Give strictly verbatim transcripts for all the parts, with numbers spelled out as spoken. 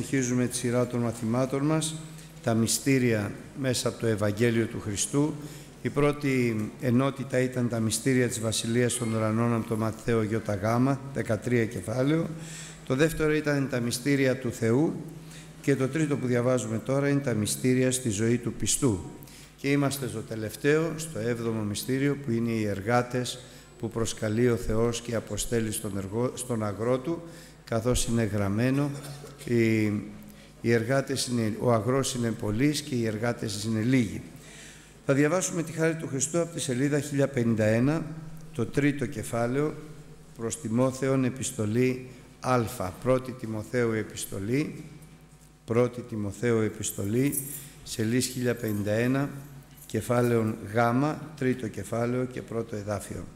συνεχίζουμε τη σειρά των μαθημάτων μας, τα μυστήρια μέσα από το Ευαγγέλιο του Χριστού. Η πρώτη ενότητα ήταν τα μυστήρια της Βασιλείας των Ουρανών από το Ματθαίο Ι Γ, δεκατρία κεφάλαιο. Το δεύτερο ήταν τα μυστήρια του Θεού και το τρίτο που διαβάζουμε τώρα είναι τα μυστήρια στη ζωή του πιστού. Και είμαστε στο τελευταίο, στο έβδομο μυστήριο, που είναι οι εργάτες που προσκαλεί ο Θεός και αποστέλει στον, εργό, στον αγρό του, καθώς είναι γραμμένο, οι, οι εργάτες είναι, ο αγρός είναι πολλής και οι εργάτες είναι λίγοι. Θα διαβάσουμε τη χάρη του Χριστού από τη σελίδα χίλια πενήντα ένα, το τρίτο κεφάλαιο, προς Τιμόθεον επιστολή Α, πρώτη Τιμοθέου επιστολή, πρώτη Τιμοθέου επιστολή, σελίδα χίλια πενήντα ένα, κεφάλαιον Γ, τρίτο κεφάλαιο και πρώτο εδάφιο.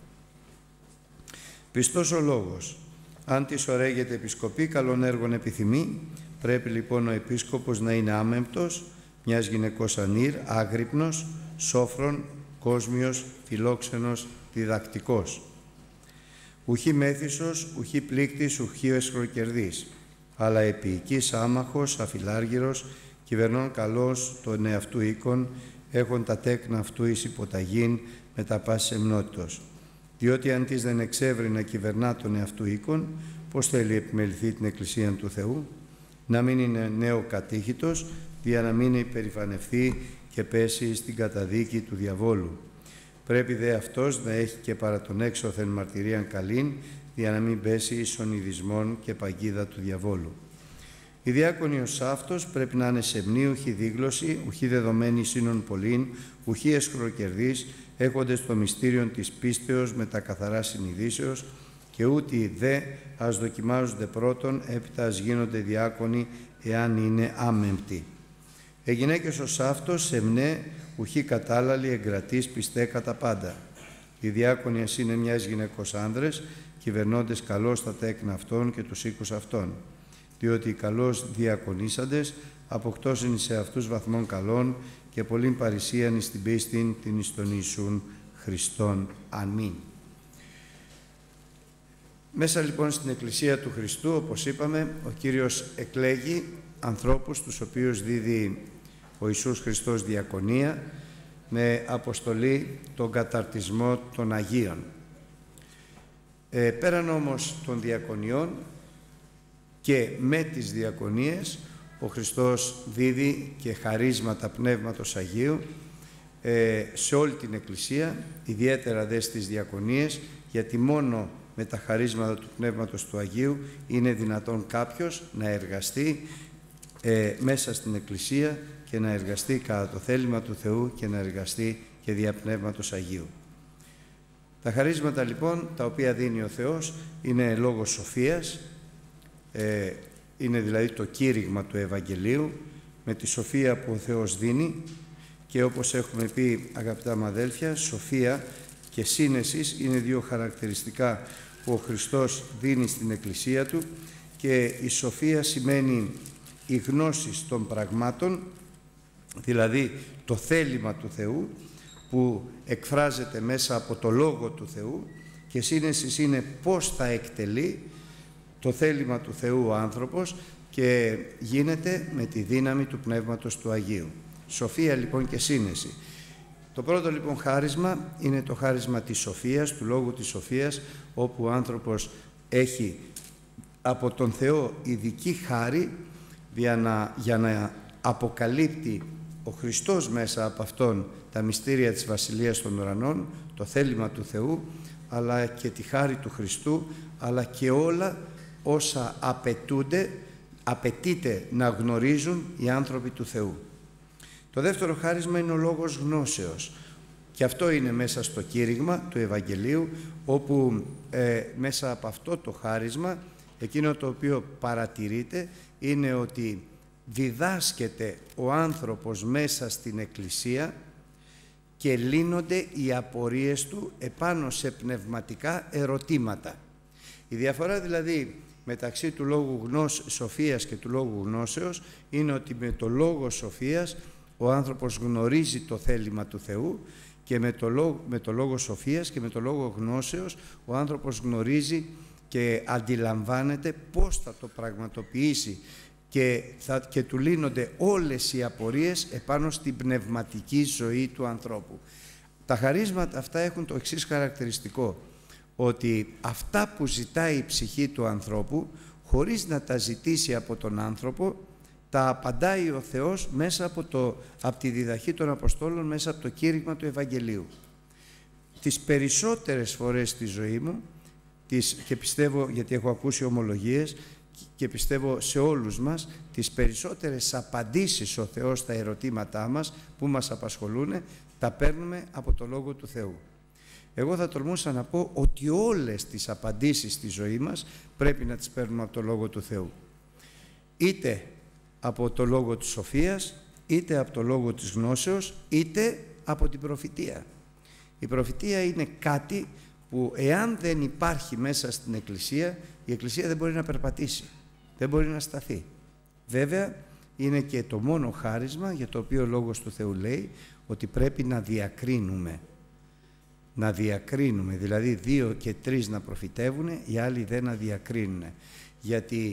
Πιστός ο λόγος. Αν της ωραίγεται επισκοπή, καλών έργων επιθυμεί, πρέπει λοιπόν ο επίσκοπος να είναι άμεμπτος, μιας γυναικός ανήρ, άγρυπνος, σόφρον, κόσμιος, φιλόξενος, διδακτικός. Ουχή μέθησος, ουχή πλήκτης, ουχή εσχροκερδής, αλλά επίοικης, άμαχος, αφιλάργυρος, κυβερνών καλός τον εαυτού οίκον, έχουν τα τέκνα αυτού εις υποταγήν με τα πάσης εμνότητος. Διότι αν της δεν εξεύρει να κυβερνά τον εαυτού οίκον, πώς θέλει επιμεληθεί την Εκκλησία του Θεού? Να μην είναι νέο κατήχητος, για να μην υπερηφανευθεί και πέσει στην καταδίκη του διαβόλου. Πρέπει δε αυτός να έχει και παρά τον έξωθεν μαρτυρίαν καλήν, για να μην πέσει εις ονειδισμόν και παγίδα του διαβόλου. Οι διάκονοι ως αυτός πρέπει να είναι σεμνοί, ουχή δίγλωση, ουχή δεδομένη σύνον πολλήν, ουχή εσχροκερδής, έχοντες το μυστήριον της πίστεως με τα καθαρά συνειδήσεως, και ούτε δε ας δοκιμάζονται πρώτον, έπειτα ας γίνονται διάκονοι, εάν είναι άμεμπτοι. Οι γυναίκες ως αυτός σεμνέ, ουχή κατάλαλοι, εγκρατής, πιστέ κατά πάντα. Οι διάκονοι ας είναι μιας γυναικός άνδρες, κυβερνώντες καλώς τα τέκνα αυτών και τους οίκους αυτών. Διότι οι καλώς διακονήσαντες αποκτώσουν σε αυτούς βαθμών καλών και πολλήν παρησίαν εις την πίστην την εις τον Ιησούν Χριστόν. Αμήν. Μέσα λοιπόν στην Εκκλησία του Χριστού, όπως είπαμε, ο Κύριος εκλέγει ανθρώπους τους οποίους δίδει ο Ιησούς Χριστός διακονία με αποστολή τον καταρτισμό των Αγίων. Ε, πέραν όμως των διακονιών και με τις διακονίες ο Χριστός δίδει και χαρίσματα Πνεύματος Αγίου ε, σε όλη την Εκκλησία, ιδιαίτερα δε στις διακονίες, γιατί μόνο με τα χαρίσματα του Πνεύματος του Αγίου είναι δυνατόν κάποιος να εργαστεί ε, μέσα στην Εκκλησία και να εργαστεί κατά το θέλημα του Θεού και να εργαστεί και δια Πνεύματος Αγίου. Τα χαρίσματα λοιπόν τα οποία δίνει ο Θεός είναι λόγος σοφίας, ε, είναι δηλαδή το κήρυγμα του Ευαγγελίου με τη σοφία που ο Θεός δίνει, και όπως έχουμε πει αγαπητά μου αδέλφια, σοφία και σύνεσης είναι δύο χαρακτηριστικά που ο Χριστός δίνει στην Εκκλησία Του, και η σοφία σημαίνει η γνώση των πραγμάτων, δηλαδή το θέλημα του Θεού που εκφράζεται μέσα από το Λόγο του Θεού, και σύνεσης είναι πώς θα εκτελεί το θέλημα του Θεού ο άνθρωπος και γίνεται με τη δύναμη του Πνεύματος του Αγίου. Σοφία λοιπόν και σύνεση. Το πρώτο λοιπόν χάρισμα είναι το χάρισμα της σοφίας, του Λόγου της σοφίας, όπου ο άνθρωπος έχει από τον Θεό ειδική χάρη για να, για να αποκαλύπτει ο Χριστός μέσα από Αυτόν τα μυστήρια της Βασιλείας των Ουρανών, το θέλημα του Θεού, αλλά και τη χάρη του Χριστού, αλλά και όλα όσα απαιτούνται, απαιτείται να γνωρίζουν οι άνθρωποι του Θεού. Το δεύτερο χάρισμα είναι ο λόγος γνώσεως, και αυτό είναι μέσα στο κήρυγμα του Ευαγγελίου, όπου ε, μέσα από αυτό το χάρισμα εκείνο το οποίο παρατηρείται είναι ότι διδάσκεται ο άνθρωπος μέσα στην Εκκλησία και λύνονται οι απορίες του επάνω σε πνευματικά ερωτήματα. Η διαφορά δηλαδή μεταξύ του λόγου γνώσ, σοφίας και του λόγου γνώσεως είναι ότι με το λόγο σοφίας ο άνθρωπος γνωρίζει το θέλημα του Θεού, και με το λόγο, με το λόγο σοφίας και με το λόγο γνώσεως ο άνθρωπος γνωρίζει και αντιλαμβάνεται πώς θα το πραγματοποιήσει και, θα, και του λύνονται όλες οι απορίες επάνω στην πνευματική ζωή του ανθρώπου. Τα χαρίσματα αυτά έχουν το εξής χαρακτηριστικό, ότι αυτά που ζητάει η ψυχή του ανθρώπου, χωρίς να τα ζητήσει από τον άνθρωπο, τα απαντάει ο Θεός μέσα από, το, από τη διδαχή των Αποστόλων, μέσα από το κήρυγμα του Ευαγγελίου. Τις περισσότερες φορές στη ζωή μου, τις, και πιστεύω, γιατί έχω ακούσει ομολογίες, και πιστεύω σε όλους μας, τις περισσότερες απαντήσεις ο Θεός στα ερωτήματά μας που μας απασχολούν, τα παίρνουμε από το Λόγο του Θεού. Εγώ θα τολμούσα να πω ότι όλες τις απαντήσεις στη ζωή μας πρέπει να τις παίρνουμε από το Λόγο του Θεού. Είτε από το Λόγο της σοφίας, είτε από το Λόγο της γνώσεως, είτε από την προφητεία. Η προφητεία είναι κάτι που εάν δεν υπάρχει μέσα στην Εκκλησία, η Εκκλησία δεν μπορεί να περπατήσει, δεν μπορεί να σταθεί. Βέβαια, είναι και το μόνο χάρισμα για το οποίο ο Λόγος του Θεού λέει ότι πρέπει να διακρίνουμε. Να διακρίνουμε, δηλαδή δύο και τρεις να προφητεύουν, οι άλλοι δεν να διακρίνουν. Γιατί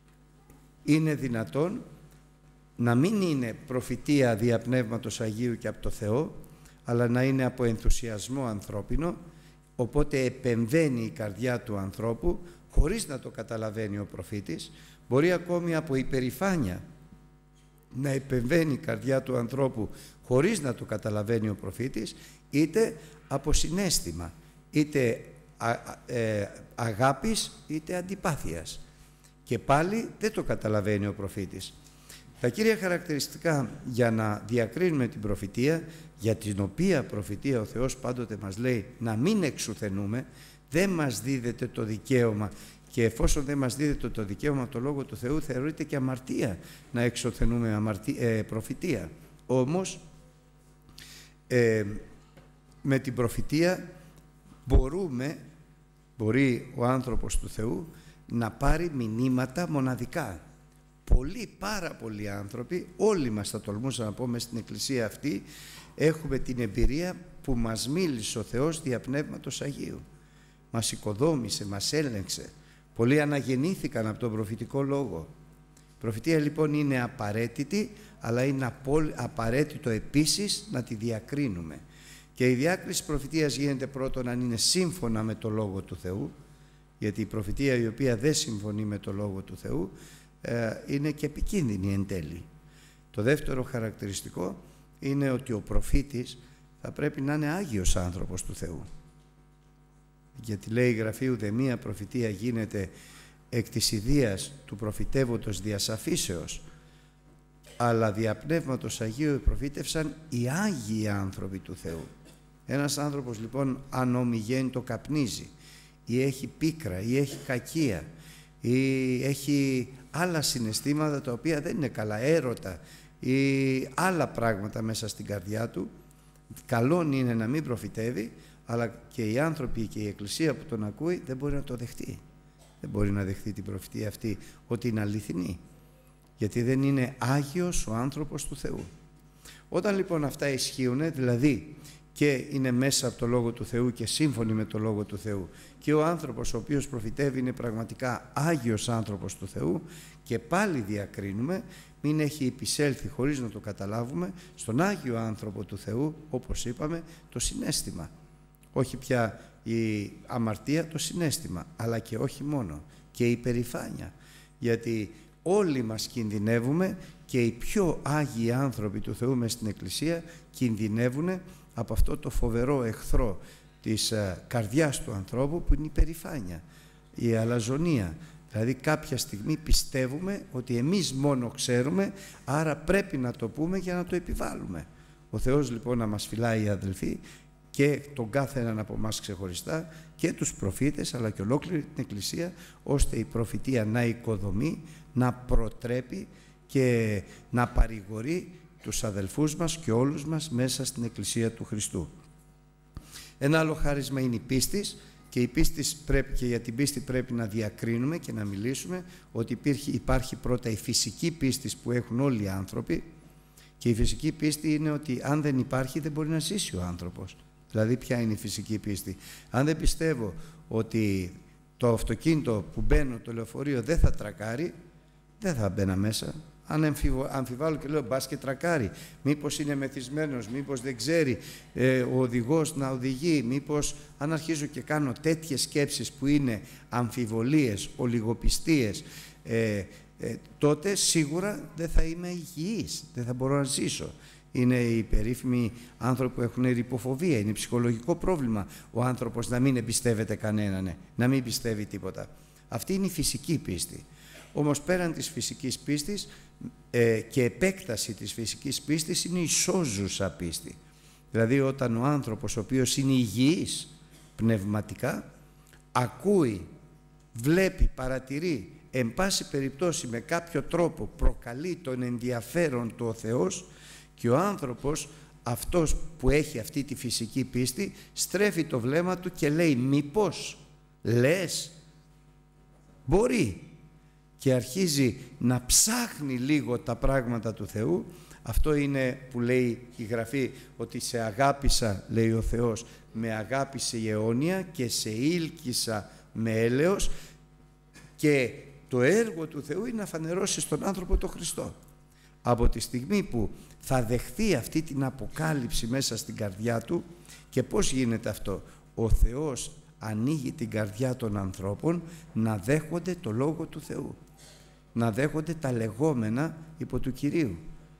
είναι δυνατόν να μην είναι προφητεία δια Πνεύματος Αγίου και από το Θεό, αλλά να είναι από ενθουσιασμό ανθρώπινο, οπότε επεμβαίνει η καρδιά του ανθρώπου χωρίς να το καταλαβαίνει ο προφήτης, μπορεί ακόμη από υπερηφάνεια να επεμβαίνει η καρδιά του ανθρώπου χωρίς να το καταλαβαίνει ο προφήτης, είτε από συναίσθημα, είτε α, ε, αγάπης, είτε αντιπάθειας. Και πάλι δεν το καταλαβαίνει ο προφήτης. Τα κύρια χαρακτηριστικά για να διακρίνουμε την προφητεία, για την οποία προφητεία ο Θεός πάντοτε μας λέει να μην εξουθενούμε, δεν μας δίδεται το δικαίωμα, και εφόσον δεν μας δίδεται το δικαίωμα το Λόγο του Θεού, θεωρείται και αμαρτία να εξουθενούμε αμαρτία, ε, προφητεία. Όμως ε, με την προφητεία μπορούμε, μπορεί ο άνθρωπος του Θεού να πάρει μηνύματα μοναδικά. Πολλοί, πάρα πολλοί άνθρωποι, όλοι μας θα τολμούσα να πω μες στην Εκκλησία αυτή, έχουμε την εμπειρία που μας μίλησε ο Θεός δια Πνεύματος Αγίου. Μας οικοδόμησε, μας έλεγξε. Πολλοί αναγεννήθηκαν από τον προφητικό λόγο. Η προφητεία λοιπόν είναι απαραίτητη, αλλά είναι απαραίτητο επίσης να τη διακρίνουμε. Και η διάκριση προφητείας γίνεται πρώτον αν είναι σύμφωνα με το Λόγο του Θεού, γιατί η προφητεία η οποία δεν συμφωνεί με το Λόγο του Θεού ε, είναι και επικίνδυνη εν τέλει. Το δεύτερο χαρακτηριστικό είναι ότι ο προφήτης θα πρέπει να είναι άγιος άνθρωπος του Θεού. Γιατί λέει η Γραφή, ουδεμία προφητεία γίνεται εκ της ιδείας του προφητεύοντος διασαφήσεως, αλλά δια Πνεύματος Αγίου προφήτευσαν οι άγιοι άνθρωποι του Θεού. Ένας άνθρωπος λοιπόν αν ομιγέννητο καπνίζει, ή έχει πίκρα, ή έχει κακία, ή έχει άλλα συναισθήματα τα οποία δεν είναι καλά, έρωτα ή άλλα πράγματα μέσα στην καρδιά του, καλόν είναι να μην προφητεύει, αλλά και οι άνθρωποι και η Εκκλησία που τον ακούει δεν μπορεί να το δεχτεί. Δεν μπορεί να δεχτεί την προφητεία αυτή ότι είναι αληθινή, γιατί δεν είναι άγιος ο άνθρωπος του Θεού. Όταν λοιπόν αυτά ισχύουν, δηλαδή και είναι μέσα από το Λόγο του Θεού και σύμφωνοι με το Λόγο του Θεού, και ο άνθρωπος ο οποίος προφητεύει είναι πραγματικά άγιος άνθρωπος του Θεού, και πάλι διακρίνουμε, μην έχει επισέλθει χωρίς να το καταλάβουμε στον άγιο άνθρωπο του Θεού, όπως είπαμε, το συναίσθημα. Όχι πια η αμαρτία, το συναίσθημα, αλλά και όχι μόνο, και η υπερηφάνεια. Γιατί όλοι μας κινδυνεύουμε, και οι πιο άγιοι άνθρωποι του Θεού μες στην Εκκλησία κινδυνεύουν από αυτό το φοβερό εχθρό της καρδιάς του ανθρώπου που είναι η υπερηφάνεια, η αλαζονία. Δηλαδή κάποια στιγμή πιστεύουμε ότι εμείς μόνο ξέρουμε, άρα πρέπει να το πούμε για να το επιβάλλουμε. Ο Θεός λοιπόν να μας φυλάει, αδελφοί, και τον κάθε έναν από εμάς ξεχωριστά, και τους προφήτες αλλά και ολόκληρη την Εκκλησία, ώστε η προφητεία να οικοδομεί, να προτρέπει και να παρηγορεί τους αδελφούς μας και όλους μας μέσα στην Εκκλησία του Χριστού. Ένα άλλο χάρισμα είναι η πίστη, και η πίστη πρέπει, και για την πίστη πρέπει να διακρίνουμε και να μιλήσουμε ότι υπήρχε, υπάρχει πρώτα η φυσική πίστη που έχουν όλοι οι άνθρωποι, και η φυσική πίστη είναι ότι αν δεν υπάρχει δεν μπορεί να ζήσει ο άνθρωπος. Δηλαδή ποια είναι η φυσική πίστη? Αν δεν πιστεύω ότι το αυτοκίνητο που μπαίνω, το λεωφορείο, δεν θα τρακάρει, δεν θα μπαίνα μέσα. Αν αμφιβα... αμφιβάλλω και λέω μπας και τρακάρει, μήπως είναι μεθυσμένος, μήπως δεν ξέρει ε, ο οδηγός να οδηγεί, μήπως αν αρχίζω και κάνω τέτοιες σκέψεις που είναι αμφιβολίες, ολιγοπιστίες, ε, ε, τότε σίγουρα δεν θα είμαι υγιής, δεν θα μπορώ να ζήσω. Είναι οι περίφημοι άνθρωποι που έχουν ρυποφοβία, είναι ψυχολογικό πρόβλημα ο άνθρωπος να μην εμπιστεύεται κανέναν, να μην πιστεύει τίποτα. Αυτή είναι η φυσική πίστη. Όμως πέραν της φυσικής πίστης ε, και επέκταση της φυσικής πίστης είναι η σώζουσα πίστη. Δηλαδή όταν ο άνθρωπος ο οποίος είναι υγιής πνευματικά ακούει, βλέπει, παρατηρεί, εν πάση περιπτώσει με κάποιο τρόπο προκαλεί τον ενδιαφέρον του ο Θεός, και ο άνθρωπος αυτός που έχει αυτή τη φυσική πίστη στρέφει το βλέμμα του και λέει μήπως, λες, μπορεί, και αρχίζει να ψάχνει λίγο τα πράγματα του Θεού. Αυτό είναι που λέει η Γραφή, ότι σε αγάπησα, λέει ο Θεός, με αγάπησε η αιώνια και σε ήλκησα με έλεος, και το έργο του Θεού είναι να φανερώσει στον άνθρωπο τον Χριστό. Από τη στιγμή που θα δεχθεί αυτή την αποκάλυψη μέσα στην καρδιά του, και πώς γίνεται αυτό? Ο Θεός ανοίγει την καρδιά των ανθρώπων να δέχονται το Λόγο του Θεού, να δέχονται τα λεγόμενα υπό του Κυρίου,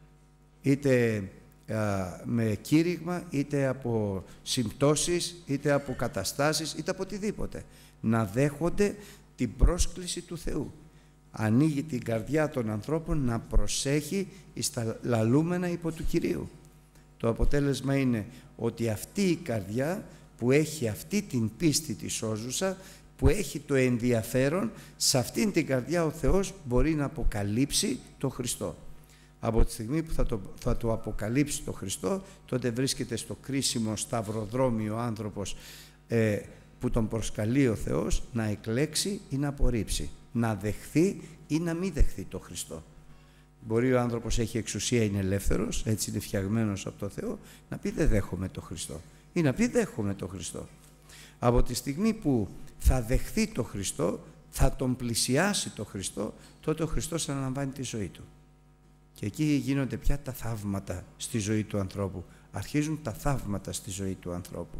είτε α, με κήρυγμα, είτε από συμπτώσεις, είτε από καταστάσεις, είτε από οτιδήποτε, να δέχονται την πρόσκληση του Θεού. Ανοίγει την καρδιά των ανθρώπων να προσέχει στα λαλούμενα υπό του Κυρίου. Το αποτέλεσμα είναι ότι αυτή η καρδιά που έχει αυτή την πίστη τη σώζουσα, που έχει το ενδιαφέρον, σε αυτήν την καρδιά ο Θεός μπορεί να αποκαλύψει το Χριστό. Από τη στιγμή που θα το, θα το αποκαλύψει το Χριστό, τότε βρίσκεται στο κρίσιμο σταυροδρόμιο ο άνθρωπος ε, που τον προσκαλεί ο Θεός να εκλέξει ή να απορρίψει, να δεχθεί ή να μην δεχθεί το Χριστό. Μπορεί ο άνθρωπος έχει εξουσία, είναι ελεύθερος, έτσι είναι φτιαγμένος από το Θεό, να πει δεν δέχομαι το Χριστό ή να πει δέχομαι το Χριστό. Από τη στιγμή που θα δεχθεί το Χριστό, θα τον πλησιάσει το Χριστό, τότε ο Χριστός αναλαμβάνει τη ζωή του. Και εκεί γίνονται πια τα θαύματα στη ζωή του ανθρώπου. Αρχίζουν τα θαύματα στη ζωή του ανθρώπου.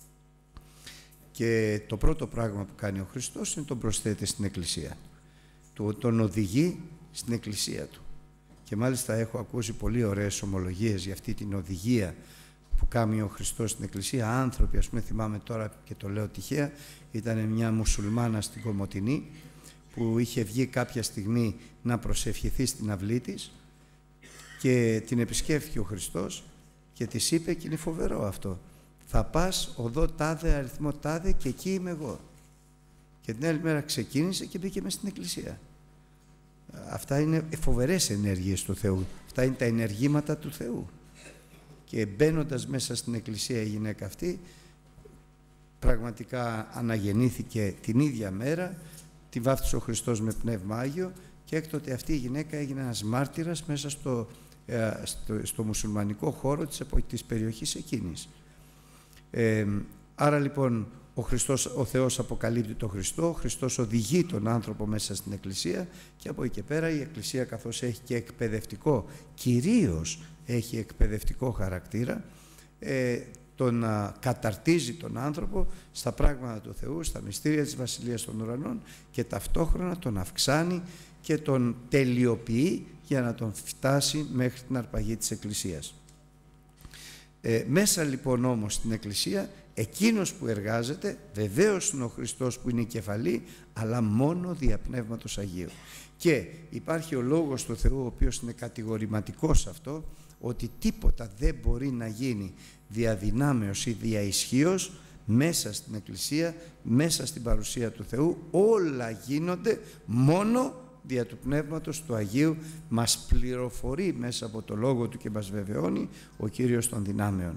Και το πρώτο πράγμα που κάνει ο Χριστός είναι τον προσθέτει στην Εκκλησία. Τον οδηγεί στην Εκκλησία του. Και μάλιστα έχω ακούσει πολύ ωραίες ομολογίες για αυτή την οδηγία που κάνει ο Χριστός στην Εκκλησία. Άνθρωποι, ας πούμε, θυμάμαι τώρα και το λέω τυχαία, ήταν μια μουσουλμάνα στην Κομοτηνή που είχε βγει κάποια στιγμή να προσευχηθεί στην αυλή της και την επισκέφθηκε ο Χριστός και της είπε, και είναι φοβερό αυτό, θα πας οδό τάδε, αριθμό τάδε, και εκεί είμαι εγώ. Και την άλλη μέρα ξεκίνησε και μπήκε μες στην Εκκλησία. Αυτά είναι φοβερές ενέργειες του Θεού. Αυτά είναι τα ενεργήματα του Θεού. Και μπαίνοντας μέσα στην Εκκλησία η γυναίκα αυτή πραγματικά αναγεννήθηκε την ίδια μέρα, τη βάφτισε ο Χριστός με Πνεύμα Άγιο, και έκτοτε αυτή η γυναίκα έγινε ένας μάρτυρας μέσα στο, ε, στο, στο μουσουλμανικό χώρο της, της περιοχής εκείνης. Ε, άρα λοιπόν ο, Χριστός, ο Θεός αποκαλύπτει τον Χριστό, ο Χριστός οδηγεί τον άνθρωπο μέσα στην Εκκλησία, και από εκεί και πέρα η Εκκλησία, καθώς έχει και εκπαιδευτικό, κυρίως έχει εκπαιδευτικό χαρακτήρα, ε, τον α, καταρτίζει τον άνθρωπο στα πράγματα του Θεού, στα μυστήρια της Βασιλείας των Ουρανών, και ταυτόχρονα τον αυξάνει και τον τελειοποιεί για να τον φτάσει μέχρι την αρπαγή της Εκκλησίας. Ε, μέσα λοιπόν όμως στην Εκκλησία, εκείνος που εργάζεται βεβαίως είναι ο Χριστός που είναι η κεφαλή, αλλά μόνο δια Πνεύματος Αγίου. Και υπάρχει ο Λόγος του Θεού, ο οποίος είναι κατηγορηματικός σε αυτό, ότι τίποτα δεν μπορεί να γίνει δια δυνάμεως ή δια ισχύως μέσα στην Εκκλησία, μέσα στην παρουσία του Θεού. Όλα γίνονται μόνο δια του Πνεύματος του Αγίου. Μας πληροφορεί μέσα από το Λόγο του και μας βεβαιώνει ο Κύριος των δυνάμεων.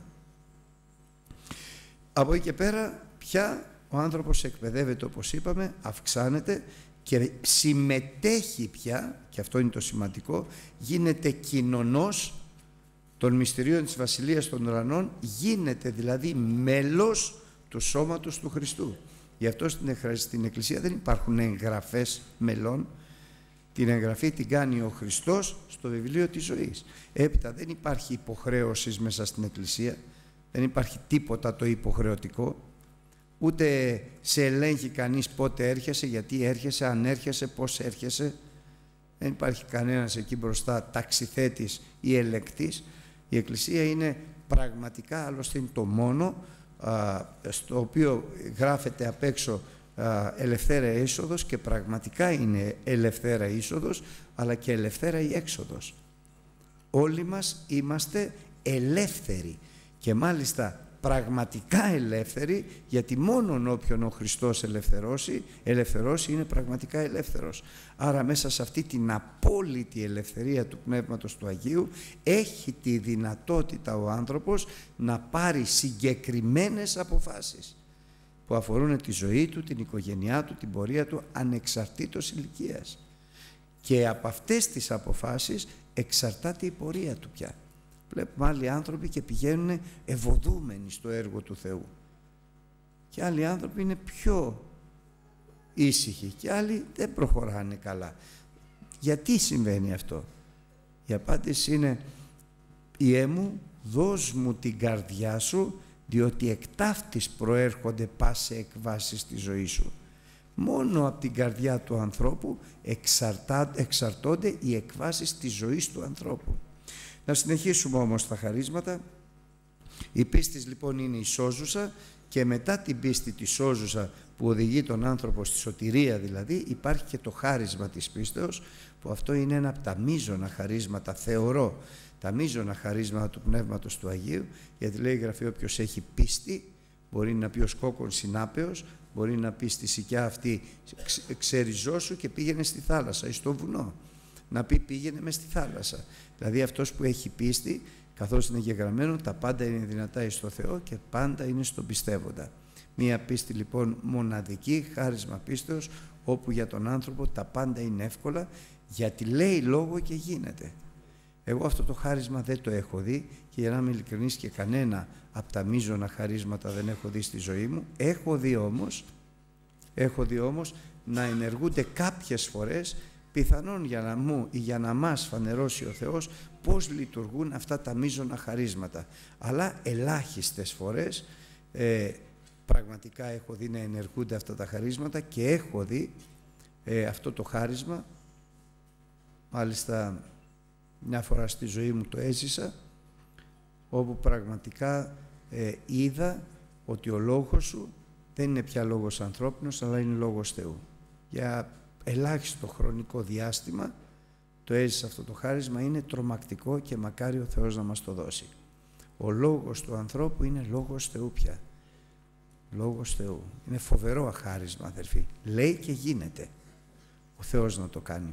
Από εκεί και πέρα πια ο άνθρωπος εκπαιδεύεται, όπως είπαμε, αυξάνεται και συμμετέχει πια, και αυτό είναι το σημαντικό, γίνεται κοινωνός των μυστηρίων της Βασιλείας των Ουρανών, γίνεται δηλαδή μέλος του σώματος του Χριστού. Γι' αυτό στην Εκκλησία δεν υπάρχουν εγγραφές μελών, Την εγγραφή την κάνει ο Χριστός στο βιβλίο της ζωής. Έπειτα δεν υπάρχει υποχρέωση μέσα στην Εκκλησία, δεν υπάρχει τίποτα το υποχρεωτικό, ούτε σε ελέγχει κανείς πότε έρχεσαι, γιατί έρχεσαι, αν έρχεσαι, πώς έρχεσαι. Δεν υπάρχει κανένας εκεί μπροστά ταξιθέτης ή ελεκτής. Η Εκκλησία είναι πραγματικά, άλλωστε είναι το μόνο α, στο οποίο γράφεται απ' έξω α, ελευθέρα είσοδος, και πραγματικά είναι ελευθέρα είσοδος, αλλά και ελευθέρα η έξοδος. Όλοι μας είμαστε ελεύθεροι, και μάλιστα πραγματικά ελεύθεροι, γιατί μόνον όποιον ο Χριστός ελευθερώσει, ελευθερώσει είναι πραγματικά ελεύθερος. Άρα μέσα σε αυτή την απόλυτη ελευθερία του Πνεύματος του Αγίου έχει τη δυνατότητα ο άνθρωπος να πάρει συγκεκριμένες αποφάσεις που αφορούν τη ζωή του, την οικογένειά του, την πορεία του, ανεξαρτήτως ηλικίας. Και από αυτές τις αποφάσεις εξαρτάται η πορεία του πια. Βλέπουμε άλλοι άνθρωποι και πηγαίνουν ευωδούμενοι στο έργο του Θεού, και άλλοι άνθρωποι είναι πιο ήσυχοι και άλλοι δεν προχωράνε καλά. Γιατί συμβαίνει αυτό? Η απάντηση είναι: Υιέ μου, δώσ' μου την καρδιά σου, διότι εκ ταύτης προέρχονται πάσε εκβάσεις στη ζωή σου. Μόνο από την καρδιά του ανθρώπου εξαρτά, εξαρτώνται οι εκβάσεις της ζωής του ανθρώπου. Να συνεχίσουμε όμως τα χαρίσματα. Η πίστη λοιπόν είναι η σώζουσα, και μετά την πίστη τη σώζουσα που οδηγεί τον άνθρωπο στη σωτηρία δηλαδή, υπάρχει και το χάρισμα της πίστεως, που αυτό είναι ένα από τα μείζωνα χαρίσματα, θεωρώ, τα μείζωνα χαρίσματα του Πνεύματος του Αγίου, γιατί λέει η Γραφή όποιος έχει πίστη, μπορεί να πει ο σκόκον συνάπεως, μπορεί να πει στη σικιά αυτή ξεριζώσου και πήγαινε στη θάλασσα ή στο βουνό. Να πει πήγαινε μες στη θάλασσα. Δηλαδή αυτός που έχει πίστη, καθώς είναι γεγραμμένο, τα πάντα είναι δυνατά εις το Θεό και πάντα είναι στον πιστεύοντα. Μία πίστη λοιπόν μοναδική, χάρισμα πίστεως, όπου για τον άνθρωπο τα πάντα είναι εύκολα, γιατί λέει λόγο και γίνεται. Εγώ αυτό το χάρισμα δεν το έχω δει, και για να είμαι ειλικρινής, και κανένα από τα μείζωνα χαρίσματα δεν έχω δει στη ζωή μου. Έχω δει όμως, έχω δει όμως να ενεργούνται κάποιες φορές, πιθανόν για να μου ή για να μας φανερώσει ο Θεός πώς λειτουργούν αυτά τα μείζωνα χαρίσματα. Αλλά ελάχιστες φορές ε, πραγματικά έχω δει να ενεργούνται αυτά τα χαρίσματα, και έχω δει ε, αυτό το χάρισμα, μάλιστα μια φορά στη ζωή μου το έζησα, όπου πραγματικά ε, είδα ότι ο λόγος σου δεν είναι πια λόγος ανθρώπινος, αλλά είναι λόγος Θεού. Για ελάχιστο χρονικό διάστημα το έζησα αυτό το χάρισμα, είναι τρομακτικό και μακάρι ο Θεός να μας το δώσει. Ο λόγος του ανθρώπου είναι λόγος Θεού πια. Λόγος Θεού. Είναι φοβερό χάρισμα, αδερφοί. Λέει και γίνεται. Ο Θεός να το κάνει.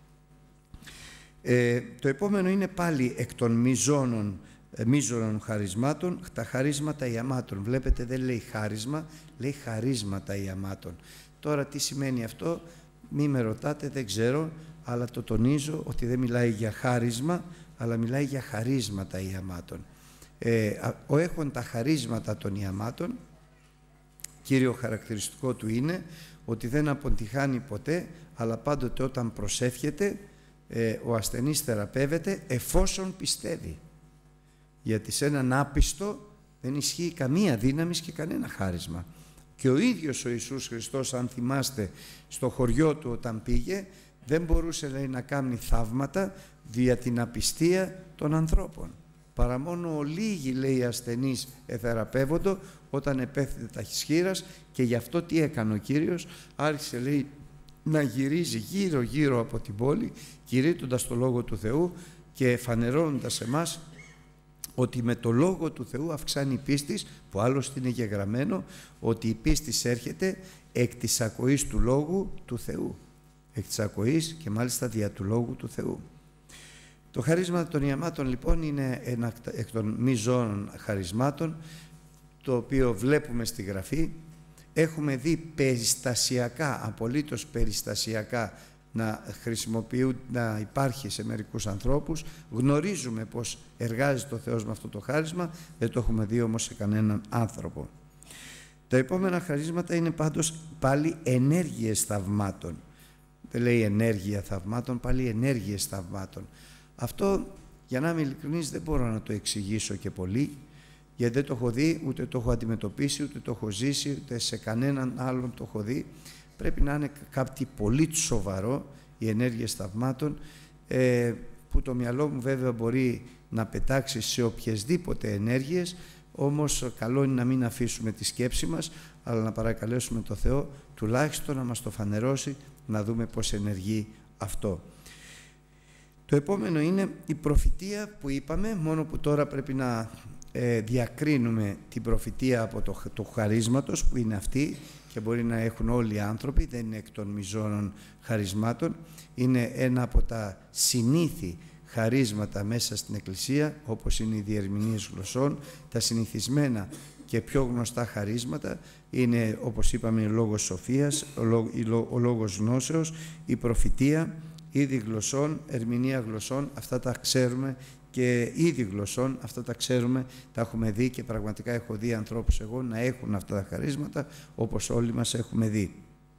Ε, το επόμενο είναι πάλι εκ των μείζωνων, ε, μείζωνων χαρισμάτων, τα χαρίσματα ιαμάτων. Βλέπετε, δεν λέει χάρισμα, λέει χαρίσματα ιαμάτων. Τώρα τι σημαίνει αυτό? Μη με ρωτάτε, δεν ξέρω, αλλά το τονίζω ότι δεν μιλάει για χάρισμα, αλλά μιλάει για χαρίσματα ιαμάτων. Ε, ο έχων τα χαρίσματα των ιαμάτων, κύριο χαρακτηριστικό του είναι ότι δεν αποτυχάνει ποτέ, αλλά πάντοτε όταν προσεύχεται, ε, ο ασθενής θεραπεύεται εφόσον πιστεύει. Γιατί σε έναν άπιστο δεν ισχύει καμία δύναμη και κανένα χάρισμα. Και ο ίδιος ο Ιησούς Χριστός, αν θυμάστε, στο χωριό του όταν πήγε, δεν μπορούσε, λέει, να κάνει θαύματα δια την απιστία των ανθρώπων. Παρά μόνο ο λίγοι, λέει, οι ασθενείς εθεραπεύοντο όταν επέφτεται τα χειράς, και γι' αυτό τι έκανε ο Κύριος? Άρχισε, λέει, να γυρίζει γύρω γύρω από την πόλη, κηρύττοντας το Λόγο του Θεού και φανερώνοντας εμάς ότι με το Λόγο του Θεού αυξάνει η πίστη, που άλλωστε είναι γεγραμμένο ότι η πίστη έρχεται εκ της ακοής του Λόγου του Θεού. Εκ της ακοής και μάλιστα δια του Λόγου του Θεού. Το χαρίσμα των ιαμάτων λοιπόν είναι ένα εκ των μείζωνων χαρισμάτων, το οποίο βλέπουμε στη Γραφή. Έχουμε δει περιστασιακά, απολύτως περιστασιακά, να χρησιμοποιούν, να υπάρχει σε μερικούς ανθρώπους. Γνωρίζουμε πως εργάζεται ο Θεός με αυτό το χάρισμα, δεν το έχουμε δει όμως σε κανέναν άνθρωπο. Τα επόμενα χαρίσματα είναι πάντως πάλι ενέργειες θαυμάτων. δεν λέει ενέργεια θαυμάτων, πάλι ενέργειες θαυμάτων. Αυτό, για να είμαι ειλικρινής, δεν μπορώ να το εξηγήσω και πολύ, γιατί δεν το έχω δει, ούτε το έχω αντιμετωπίσει, ούτε το έχω ζήσει, ούτε σε κανέναν άλλον το έχω δει. Πρέπει να είναι κάτι πολύ σοβαρό, οι ενέργειες θαυμάτων, ε, που το μυαλό μου βέβαια μπορεί να πετάξει σε οποιασδήποτε ενέργειες, όμως καλό είναι να μην αφήσουμε τη σκέψη μας, αλλά να παρακαλέσουμε το Θεό τουλάχιστον να μας το φανερώσει, να δούμε πώς ενεργεί αυτό. Το επόμενο είναι η προφητεία που είπαμε, μόνο που τώρα πρέπει να ε, διακρίνουμε την προφητεία από το, το χαρίσματος που είναι αυτή και μπορεί να έχουν όλοι οι άνθρωποι, δεν είναι εκ των μιζώνων χαρισμάτων, είναι ένα από τα συνήθη χαρίσματα μέσα στην Εκκλησία, όπως είναι οι διερμηνίες γλωσσών. Τα συνηθισμένα και πιο γνωστά χαρίσματα είναι, όπως είπαμε, ο λόγος σοφίας, ο, λό, ο λόγος γνώσεως, η προφητεία, είδη γλωσσών, ερμηνεία γλωσσών, αυτά τα ξέρουμε, και είδη γλωσσών, αυτά τα ξέρουμε, τα έχουμε δει και πραγματικά έχω δει ανθρώπους εγώ να έχουν αυτά τα χαρίσματα, όπως όλοι μας έχουμε δει.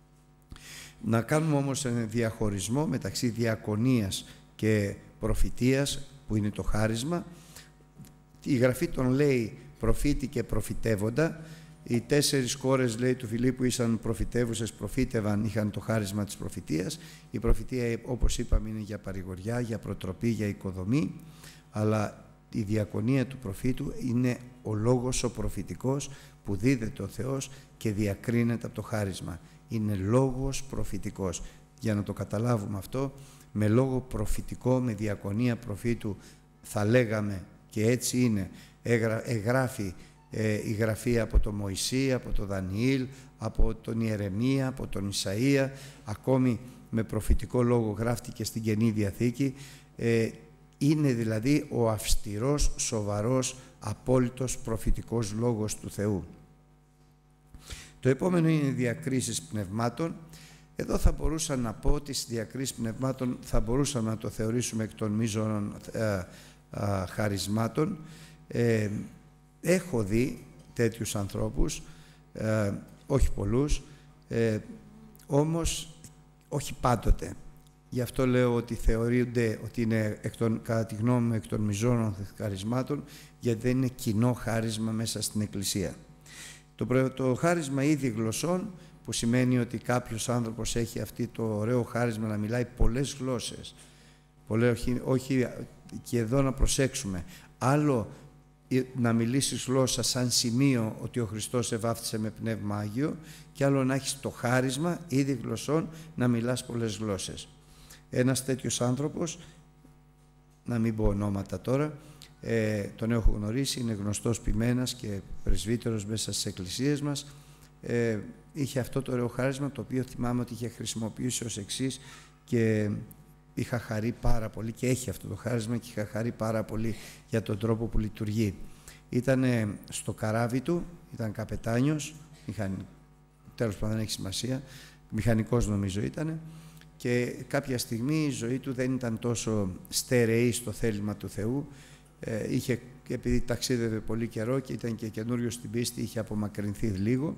Να κάνουμε όμως ένα διαχωρισμό μεταξύ διακονίας και προφητείας, που είναι το χάρισμα. Η Γραφή τον λέει προφήτη και προφητεύοντα. Οι τέσσερις κόρες, λέει, του Φιλίππου ήσαν προφητεύουσες, προφήτευαν, είχαν το χάρισμα της προφητείας. Η προφητεία, όπως είπαμε, είναι για παρηγοριά, για προτροπή, για οικοδομή, αλλά η διακονία του προφήτου είναι ο λόγος ο προφητικός που δίδεται ο Θεός και διακρίνεται από το χάρισμα. Είναι λόγος προφητικός. Για να το καταλάβουμε αυτό, με λόγο προφητικό, με διακονία προφήτου, θα λέγαμε, και έτσι είναι, εγγράφει ε, η Γραφή από τον Μωυσή, από τον Δανιήλ, από τον Ιερεμία, από τον Ισαΐα, ακόμη με προφητικό λόγο γράφτηκε στην Καινή Διαθήκη. Ε, είναι δηλαδή ο αυστηρός, σοβαρός, απόλυτος προφητικός λόγος του Θεού. Το επόμενο είναι οι διακρίσεις πνευμάτων. Εδώ θα μπορούσα να πω ότι στις διακρίσεις πνευμάτων θα μπορούσαμε να το θεωρήσουμε εκ των μείζωνων ε, ε, χαρισμάτων. Ε, έχω δει τέτοιους ανθρώπους, ε, όχι πολλούς, ε, όμως όχι πάντοτε. Γι' αυτό λέω ότι θεωρούνται ότι είναι, εκ των, κατά τη γνώμη μου, εκ των μείζωνων χαρισμάτων, γιατί δεν είναι κοινό χάρισμα μέσα στην Εκκλησία. Το, το χάρισμα είδη γλωσσών, που σημαίνει ότι κάποιος άνθρωπος έχει αυτή το ωραίο χάρισμα να μιλάει πολλές γλώσσες. Πολλές, όχι, όχι, και εδώ να προσέξουμε. Άλλο να μιλήσεις γλώσσα σαν σημείο ότι ο Χριστός σε βάφτισε με Πνεύμα Άγιο, και άλλο να έχεις το χάρισμα είδη γλωσσών να μιλάς πολλές γλώσσες. Ένας τέτοιος άνθρωπος, να μην πω ονόματα τώρα, ε, τον έχω γνωρίσει, είναι γνωστός ποιμένας και πρεσβύτερος μέσα στις εκκλησίες μας. Ε, είχε αυτό το ωραίο χάρισμα, το οποίο θυμάμαι ότι είχε χρησιμοποιήσει ως εξής, και είχα χαρεί πάρα πολύ, και έχει αυτό το χάρισμα, και είχα χαρεί πάρα πολύ για τον τρόπο που λειτουργεί. Ήταν στο καράβι του, ήταν καπετάνιος, μηχαν... τέλος πάντων δεν έχει σημασία, μηχανικός νομίζω ήταν, και κάποια στιγμή η ζωή του δεν ήταν τόσο στερεή στο θέλημα του Θεού. Ε, είχε, επειδή ταξίδευε πολύ καιρό και ήταν και καινούριο στην πίστη, είχε απομακρυνθεί λίγο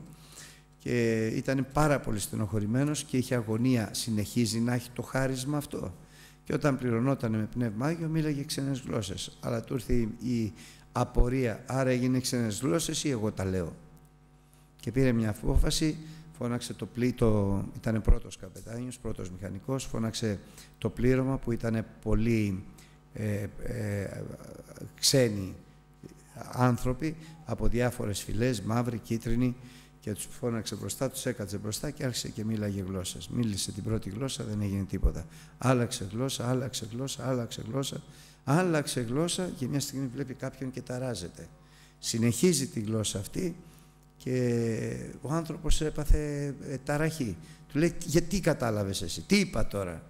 και ήταν πάρα πολύ στενοχωρημένος και είχε αγωνία, συνεχίζει να έχει το χάρισμα αυτό. Και όταν πληρωνόταν με Πνεύμα Άγιο μίλαγε ξένες γλώσσες, αλλά του ήρθε η απορία, άρα έγινε ξένες γλώσσες ή εγώ τα λέω. Και πήρε μια απόφαση, φώναξε το πλήτο, ήταν πρώτος καπετάνιος, πρώτος μηχανικός, φώναξε το πλήρωμα που ήταν πολύ ε, ε, ξένοι άνθρωποι από διάφορες φυλές, μαύροι, κίτρινοι, και τους φώναξε μπροστά, τους έκατσε μπροστά και άρχισε και μίλαγε γλώσσες. Μίλησε την πρώτη γλώσσα, δεν έγινε τίποτα. Άλλαξε γλώσσα, άλλαξε γλώσσα, άλλαξε γλώσσα, άλλαξε γλώσσα και μια στιγμή βλέπει κάποιον και ταράζεται. Συνεχίζει τη γλώσσα αυτή και ο άνθρωπος έπαθε ε, ταραχή. Του λέει, γιατί κατάλαβες εσύ, τι είπα τώρα.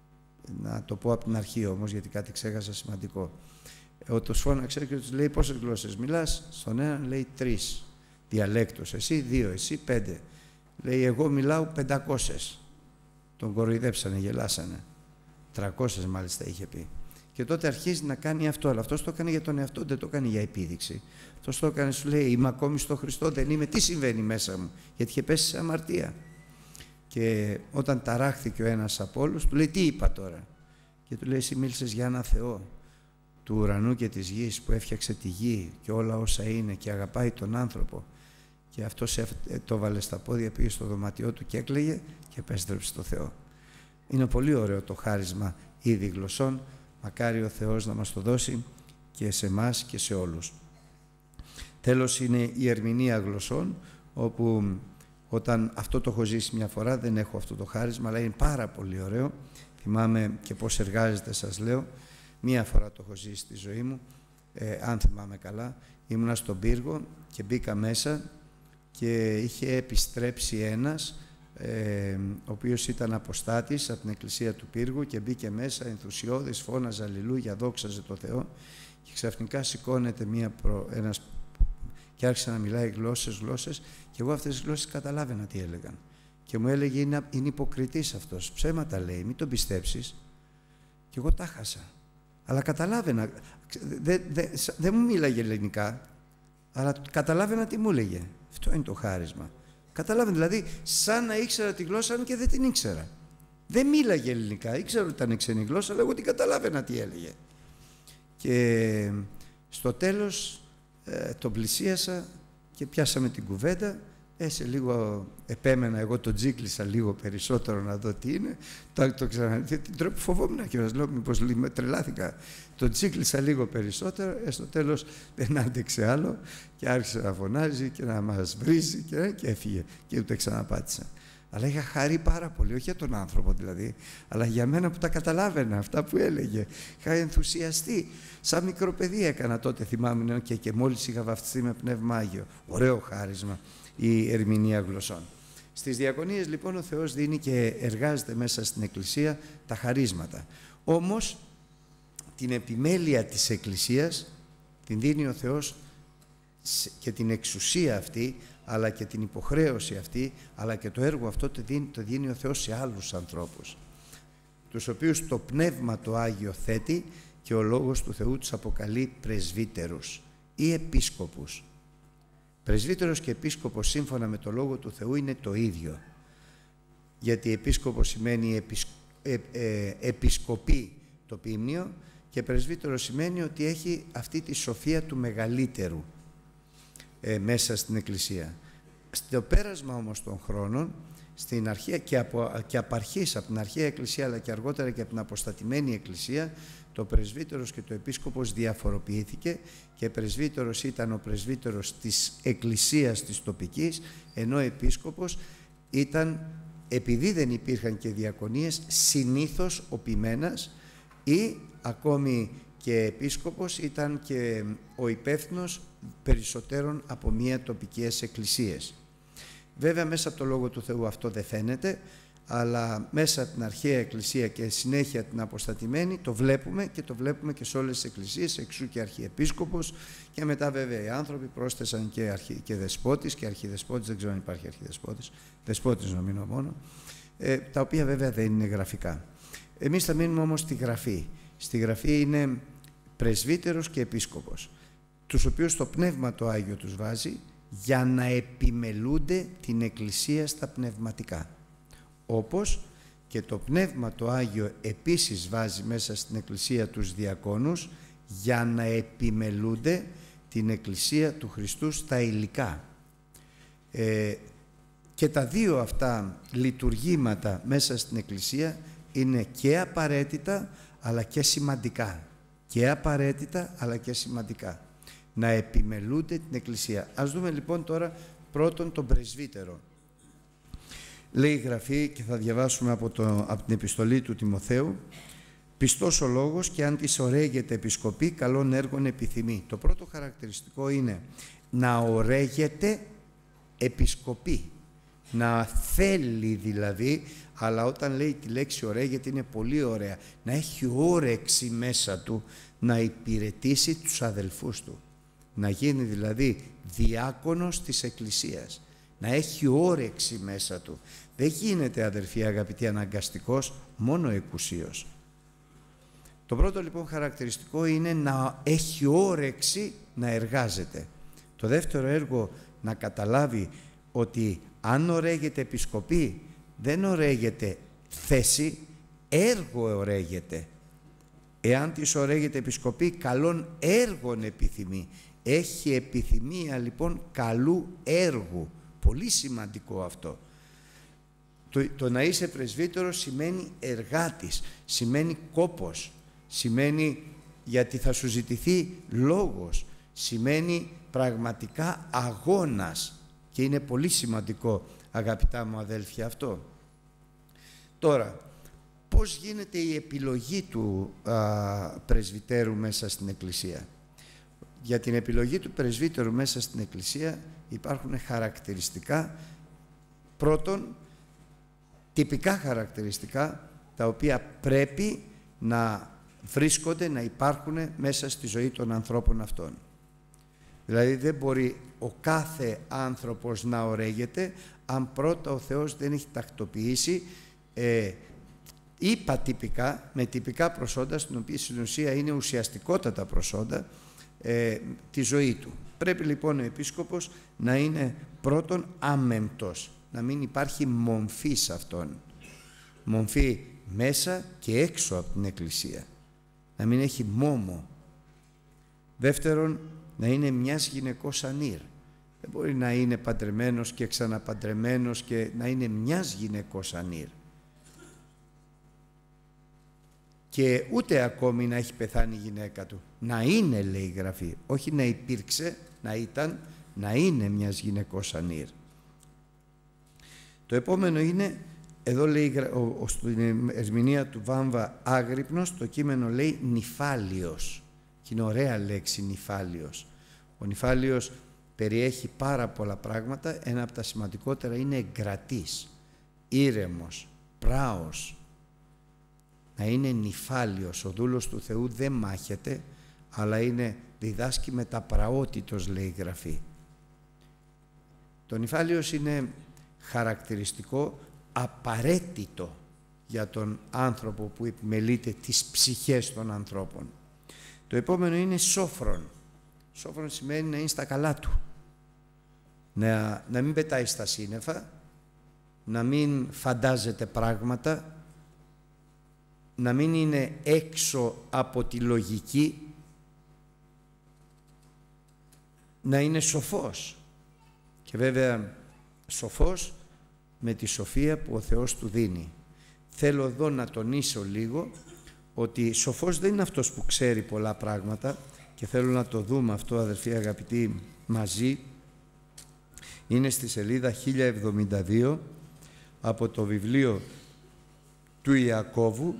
Να το πω από την αρχή όμως, γιατί κάτι ξέχασα σημαντικό. Ο τους φώναξε και τους λέει, πόσες γλώσσες μιλάς? Στον έναν λέει τρεις διαλέκτους, εσύ δύο, εσύ πέντε. Λέει, εγώ μιλάω πεντακόσες. Τον κοροϊδέψανε, γελάσανε. τριακόσιες μάλιστα είχε πει. Και τότε αρχίζει να κάνει αυτό, αλλά αυτός το έκανε για τον εαυτό, δεν το έκανε για επίδειξη. Αυτός το έκανε, σου λέει, είμαι ακόμη στο Χριστό, δεν είμαι, τι συμβαίνει μέσα μου, γιατί είχε πέσει σε αμαρτία. Και όταν ταράχθηκε ο ένας από όλους, του λέει τι είπα τώρα? Και του λέει εσύ μίλησες για ένα Θεό του ουρανού και της γης που έφτιαξε τη γη και όλα όσα είναι και αγαπάει τον άνθρωπο, και αυτός το βάλε στα πόδια, πήγε στο δωμάτιό του και έκλαιγε και επέστρεψε στο Θεό. Είναι πολύ ωραίο το χάρισμα είδη γλωσσών. Μακάρι ο Θεός να μας το δώσει και σε εμάς και σε όλους. Τέλος είναι η ερμηνεία γλωσσών, όπου όταν αυτό το έχω ζήσει μια φορά, δεν έχω αυτό το χάρισμα, αλλά είναι πάρα πολύ ωραίο. Θυμάμαι και πώς εργάζεται, σας λέω. Μία φορά το έχω ζήσει στη ζωή μου, ε, αν θυμάμαι καλά. Ήμουνα στον πύργο και μπήκα μέσα και είχε επιστρέψει ένας, ε, ο οποίος ήταν αποστάτης από την εκκλησία του πύργου και μπήκε μέσα ενθουσιώδης, φώναζε αλληλούια, δόξαζε το Θεό, και ξαφνικά σηκώνεται μία προ, ένας και άρχισε να μιλάει γλώσσες, γλώσσες, και εγώ αυτές τις γλώσσες καταλάβαινα τι έλεγαν. Και μου έλεγε είναι, είναι υποκριτής αυτός, ψέματα λέει, μην τον πιστέψεις. Και εγώ τα χάσα. Αλλά καταλάβαινα, δεν δε, δε μου μίλαγε ελληνικά, αλλά καταλάβαινα τι μου έλεγε. Αυτό είναι το χάρισμα. Καταλάβαινα, δηλαδή, σαν να ήξερα τη γλώσσα, αν και δεν την ήξερα. Δεν μίλαγε ελληνικά, ήξερα ότι ήταν ξένη γλώσσα, αλλά εγώ την καταλάβαινα τι έλεγε. Και στο τέλος ε, τον πλησίασα και πιάσαμε την κουβέντα. Ε, σε λίγο επέμενα, εγώ τον τζίκλισα λίγο περισσότερο να δω τι είναι. Το, το ξαναδεί, την τρόπο φοβόμουν και μας λέω μήπως τρελάθηκα. Τον τζίκλισα λίγο περισσότερο, ε, στο τέλος δεν άντεξε άλλο και άρχισε να φωνάζει και να μας βρίζει και, και έφυγε και ούτε ξαναπάτησα. Αλλά είχα χαρεί πάρα πολύ, όχι για τον άνθρωπο δηλαδή, αλλά για μένα που τα καταλάβαινα αυτά που έλεγε. Είχα ενθουσιαστεί. Σαν μικρό παιδί έκανα τότε, θυμάμαι, και, και μόλις είχα βαφτιστεί με Πνεύμα Άγιο. Ωραίο χάρισμα η ερμηνεία γλωσσών. Στις διακονίες λοιπόν ο Θεός δίνει και εργάζεται μέσα στην Εκκλησία τα χαρίσματα. Όμως την επιμέλεια της Εκκλησίας την δίνει ο Θεός και την εξουσία αυτή, αλλά και την υποχρέωση αυτή, αλλά και το έργο αυτό το δίνει, το δίνει ο Θεός σε άλλους ανθρώπους, τους οποίους το Πνεύμα το Άγιο θέτει και ο Λόγος του Θεού τους αποκαλεί πρεσβύτερους ή επίσκοπους. Πρεσβύτερος και επίσκοπος σύμφωνα με το Λόγο του Θεού είναι το ίδιο, γιατί επίσκοπος σημαίνει επισκ... ε, ε, επισκοπή το ποίμνιο, και πρεσβύτερος σημαίνει ότι έχει αυτή τη σοφία του μεγαλύτερου ε, μέσα στην Εκκλησία. Στο πέρασμα όμως των χρόνων, στην αρχαία και από, και από αρχής, από την αρχαία Εκκλησία αλλά και αργότερα και από την αποστατημένη Εκκλησία, το πρεσβύτερος και το επίσκοπος διαφοροποιήθηκε, και πρεσβύτερος ήταν ο πρεσβύτερος της Εκκλησίας της τοπικής, ενώ επίσκοπος ήταν, επειδή δεν υπήρχαν και διακονίες, συνήθως ο ποιμένας, ή ακόμη και επίσκοπος ήταν και ο υπεύθυνος περισσότερων από μία τοπικές εκκλησίες. Βέβαια μέσα από το Λόγο του Θεού αυτό δεν φαίνεται, αλλά μέσα από την αρχαία Εκκλησία και συνέχεια την αποστατημένη το βλέπουμε, και το βλέπουμε και σε όλες τις εκκλησίες, εξού και αρχιεπίσκοπος, και μετά βέβαια οι άνθρωποι πρόσθεσαν και, αρχι, και δεσπότης και αρχιδεσπότης, δεν ξέρω αν υπάρχει αρχιδεσπότης, δεσπότης νομίζω μόνο, ε, τα οποία βέβαια δεν είναι γραφικά. Εμείς θα μείνουμε όμως στη γραφή. Στη γραφή είναι πρεσβύτερος και επίσκοπος, τους οποίους το Πνεύμα το Άγιο τους βάζει για να επιμελούνται την Εκκλησία στα πνευματικά. Όπως και το Πνεύμα το Άγιο επίσης βάζει μέσα στην Εκκλησία τους διακόνους για να επιμελούνται την Εκκλησία του Χριστού στα υλικά. Ε, και τα δύο αυτά λειτουργήματα μέσα στην Εκκλησία είναι και απαραίτητα αλλά και σημαντικά. Και απαραίτητα αλλά και σημαντικά. Να επιμελούνται την Εκκλησία. Ας δούμε λοιπόν τώρα πρώτον τον πρεσβύτερο. Λέει η Γραφή, και θα διαβάσουμε από, το, από την επιστολή του Τιμοθέου, πιστός ο λόγος και αν της ωραίγεται επισκοπή, καλών έργων επιθυμεί. Το πρώτο χαρακτηριστικό είναι να ωραίγεται επισκοπή. Να θέλει δηλαδή, αλλά όταν λέει τη λέξη ωραίγεται είναι πολύ ωραία. Να έχει όρεξη μέσα του να υπηρετήσει τους αδελφούς του. Να γίνει δηλαδή διάκονος της Εκκλησίας. Να έχει όρεξη μέσα του. Δεν γίνεται, αδερφοί αγαπητοί, αναγκαστικός, μόνο εκουσίως. Το πρώτο λοιπόν χαρακτηριστικό είναι να έχει όρεξη να εργάζεται. Το δεύτερο έργο, να καταλάβει ότι αν ωραίγεται επισκοπή, δεν ορέγεται θέση, έργο ορέγεται. Εάν της ορέγεται επισκοπή, καλών έργων επιθυμεί. Έχει επιθυμία λοιπόν καλού έργου. Πολύ σημαντικό αυτό. Το, το να είσαι πρεσβύτερος σημαίνει εργάτης, σημαίνει κόπος, σημαίνει γιατί θα σου ζητηθεί λόγος, σημαίνει πραγματικά αγώνας και είναι πολύ σημαντικό, αγαπητά μου αδέλφια, αυτό. Τώρα, πώς γίνεται η επιλογή του α, πρεσβυτέρου μέσα στην Εκκλησία? Για την επιλογή του πρεσβύτερου μέσα στην Εκκλησία υπάρχουν χαρακτηριστικά. Πρώτον, τυπικά χαρακτηριστικά τα οποία πρέπει να βρίσκονται, να υπάρχουν μέσα στη ζωή των ανθρώπων αυτών. Δηλαδή δεν μπορεί ο κάθε άνθρωπος να ορέγεται αν πρώτα ο Θεός δεν έχει τακτοποιήσει ε, είπα τυπικά, με τυπικά προσόντα, στην οποία στην ουσία είναι ουσιαστικότατα προσόντα, ε, τη ζωή του. Πρέπει λοιπόν ο επίσκοπος να είναι πρώτον άμεμπτος, να μην υπάρχει μομφή σε αυτόν. Μομφή μέσα και έξω από την Εκκλησία. Να μην έχει μόμο. Δεύτερον, να είναι μιας γυναικός ανήρ. Δεν μπορεί να είναι παντρεμένος και ξαναπαντρεμένος και να είναι μιας γυναικός ανήρ. Και ούτε ακόμη να έχει πεθάνει η γυναίκα του. Να είναι, λέει η Γραφή, όχι να υπήρξε, να ήταν, να είναι μιας γυναικός ανήρ. Το επόμενο είναι, εδώ λέει ο, ο, στην ερμηνεία του Βάμβα Άγρυπνος, το κείμενο λέει νυφάλιος. Και είναι ωραία λέξη νυφάλιος. Ο νυφάλιος περιέχει πάρα πολλά πράγματα. Ένα από τα σημαντικότερα είναι εγκρατής, ήρεμος, πράος. Να είναι νυφάλιος. Ο δούλος του Θεού δεν μάχεται, αλλά είναι, διδάσκει με τα πραότητος, λέει η Γραφή. Το νυφάλιος είναι χαρακτηριστικό, απαραίτητο για τον άνθρωπο που επιμελείται τις ψυχές των ανθρώπων. Το επόμενο είναι σόφρον. Σόφρον σημαίνει να είναι στα καλά του. Να, να μην πετάει στα σύννεφα, να μην φαντάζεται πράγματα, να μην είναι έξω από τη λογική, να είναι σοφός. Και βέβαια σοφός με τη σοφία που ο Θεός του δίνει. Θέλω εδώ να τονίσω λίγο ότι σοφός δεν είναι αυτός που ξέρει πολλά πράγματα, και θέλω να το δούμε αυτό, αδελφοί αγαπητοί, μαζί. Είναι στη σελίδα χίλια εβδομήντα δύο από το βιβλίο του Ιακώβου,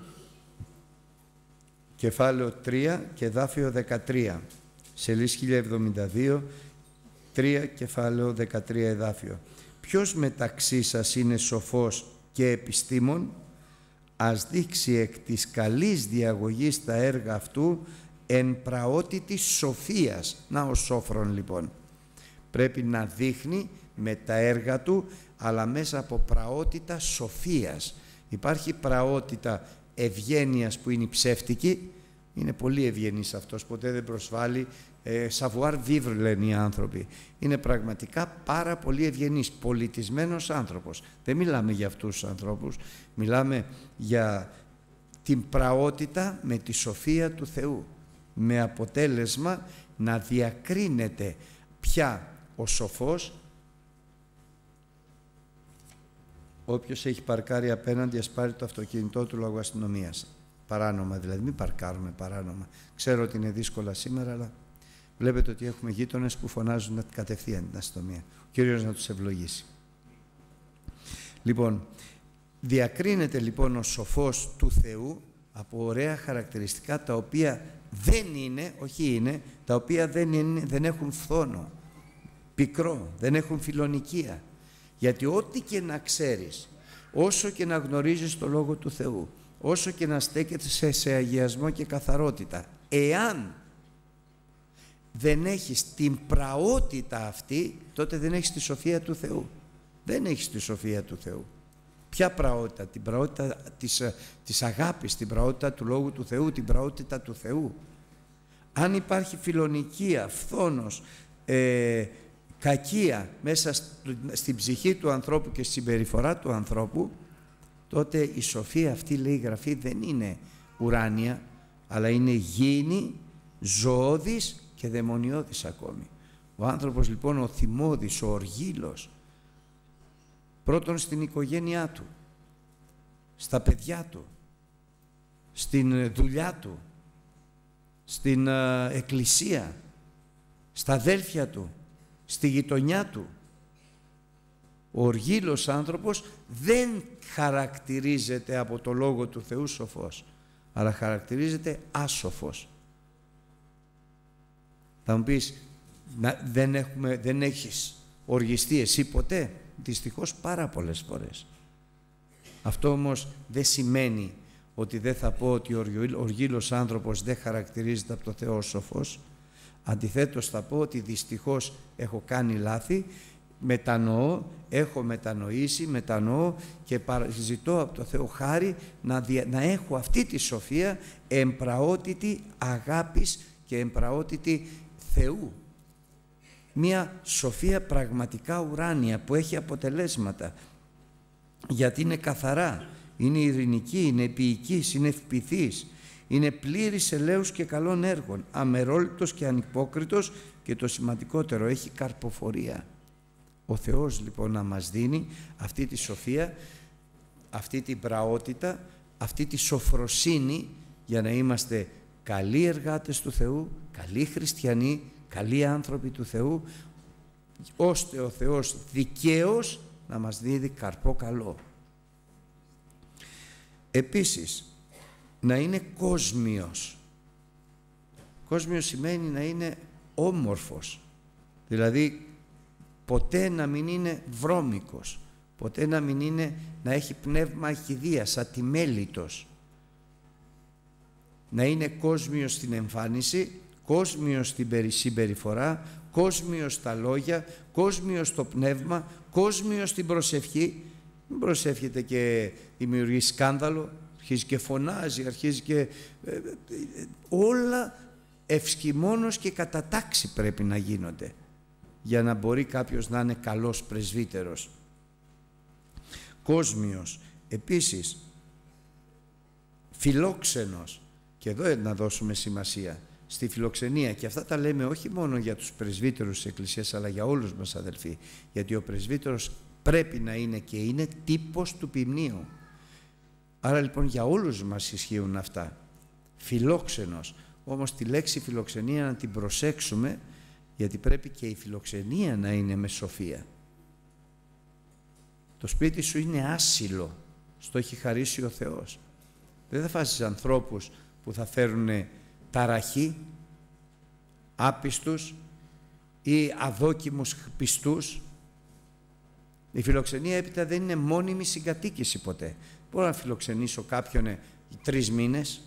κεφάλαιο τρία και εδάφιο δεκατρία. Σελίδα χίλια εβδομήντα δύο, τρία κεφάλαιο δεκατρία εδάφιο. Ποιος μεταξύ σας είναι σοφός και επιστήμων, ας δείξει εκ της καλής διαγωγής τα έργα αυτού εν πραότητη σοφίας. Να ο σόφρον λοιπόν. Πρέπει να δείχνει με τα έργα του, αλλά μέσα από πραότητα σοφίας. Υπάρχει πραότητα ευγένειας που είναι η ψεύτικη. Είναι πολύ ευγενής αυτός, ποτέ δεν προσβάλλει. Ε, savoir vivre λένε οι άνθρωποι. Είναι πραγματικά πάρα πολύ ευγενής, πολιτισμένος άνθρωπος. Δεν μιλάμε για αυτούς τους ανθρώπους, μιλάμε για την πραότητα με τη σοφία του Θεού, με αποτέλεσμα να διακρίνεται πια ο σοφός. Όποιος έχει παρκάρει απέναντι, ας πάρει το αυτοκίνητό του λόγω αστυνομίας. Παράνομα δηλαδή, μην παρκάρουμε παράνομα. Ξέρω ότι είναι δύσκολα σήμερα, αλλά βλέπετε ότι έχουμε γείτονες που φωνάζουν κατευθείαν την αστυνομία. Ο Κύριος να τους ευλογήσει. Λοιπόν, διακρίνεται λοιπόν ο σοφός του Θεού από ωραία χαρακτηριστικά, τα οποία δεν είναι, όχι είναι, τα οποία δεν, είναι, δεν έχουν φθόνο, πικρό, δεν έχουν φιλονικία. Γιατί ό,τι και να ξέρεις, όσο και να γνωρίζεις το Λόγο του Θεού, όσο και να στέκεται σε, σε αγιασμό και καθαρότητα, εάν δεν έχεις την πραότητα αυτή, τότε δεν έχεις τη σοφία του Θεού. Δεν έχεις τη σοφία του Θεού. Ποια πραότητα? Την πραότητα της, της αγάπης, την πραότητα του Λόγου του Θεού, την πραότητα του Θεού. Αν υπάρχει φιλονικία, φθόνος, ε, κακία μέσα στην ψυχή του ανθρώπου και στη συμπεριφορά του ανθρώπου, τότε η σοφία αυτή, λέει η Γραφή, δεν είναι ουράνια, αλλά είναι γήινη, ζωώδης και δαιμονιώδης ακόμη. Ο άνθρωπος λοιπόν, ο θυμώδης, ο οργήλος, πρώτον στην οικογένειά του, στα παιδιά του, στην δουλειά του, στην uh, εκκλησία, στα αδέλφια του, στη γειτονιά του, ο οργήλος άνθρωπος δεν χαρακτηρίζεται από το Λόγο του Θεού σοφός, αλλά χαρακτηρίζεται άσοφος. Θα μου πεις, δεν, έχουμε, δεν έχεις οργιστεί εσύ ποτέ? Δυστυχώς πάρα πολλές φορές. Αυτό όμως δεν σημαίνει ότι δεν θα πω ότι ο οργήλος άνθρωπος δεν χαρακτηρίζεται από το Θεό σοφός. Αντιθέτως θα πω ότι δυστυχώς έχω κάνει λάθη, μετανοώ, έχω μετανοήσει, μετανοώ και ζητώ από το Θεό χάρη να, δια, να έχω αυτή τη σοφία εμπραότητη αγάπης και εμπραότητη Θεού. Μία σοφία πραγματικά ουράνια που έχει αποτελέσματα, γιατί είναι καθαρά, είναι ειρηνική, είναι επίοικης, είναι ευπηθής, είναι πλήρης ελέους και καλών έργων, αμερόληπτος και ανυπόκριτος και το σημαντικότερο, έχει καρποφορία. Ο Θεός λοιπόν να μας δίνει αυτή τη σοφία, αυτή την πραότητα, αυτή τη σοφροσύνη για να είμαστε καλοί εργάτες του Θεού, καλοί χριστιανοί, καλοί άνθρωποι του Θεού, ώστε ο Θεός δικαίως να μας δίδει καρπό καλό. Επίσης, να είναι κόσμιος. Κόσμιος σημαίνει να είναι όμορφος, δηλαδή ποτέ να μην είναι βρώμικος, ποτέ να μην είναι, να έχει πνεύμα αχυδίας, ατιμέλητος. Να είναι κόσμιος στην εμφάνιση, κόσμιος στην συμπεριφορά, κόσμιος στα λόγια, κόσμιος στο πνεύμα, κόσμιος στην προσευχή. Μην προσεύχεται και δημιουργεί σκάνδαλο, αρχίζει και φωνάζει, αρχίζει και... Ε, ε, όλα ευσκημόνως και κατά τάξη πρέπει να γίνονται για να μπορεί κάποιος να είναι καλός πρεσβύτερος. Κόσμιος. Επίσης, φιλόξενος. Και εδώ να δώσουμε σημασία στη φιλοξενία, και αυτά τα λέμε όχι μόνο για τους πρεσβύτερους της Εκκλησίας, αλλά για όλους μας, αδελφοί, γιατί ο πρεσβύτερος πρέπει να είναι και είναι τύπος του ποιμνίου. Άρα λοιπόν για όλους μας ισχύουν αυτά. Φιλόξενος. Όμως τη λέξη φιλοξενία να την προσέξουμε, γιατί πρέπει και η φιλοξενία να είναι με σοφία. Το σπίτι σου είναι άσυλο, στο έχει χαρίσει ο Θεός. Δεν θα φάσεις ανθρώπους που θα φέρουν ταραχή, άπιστους ή αδόκιμους πιστούς. Η φιλοξενία έπειτα δεν είναι μόνιμη συγκατοίκηση ποτέ. Μπορώ να φιλοξενήσω κάποιον τρεις μήνες,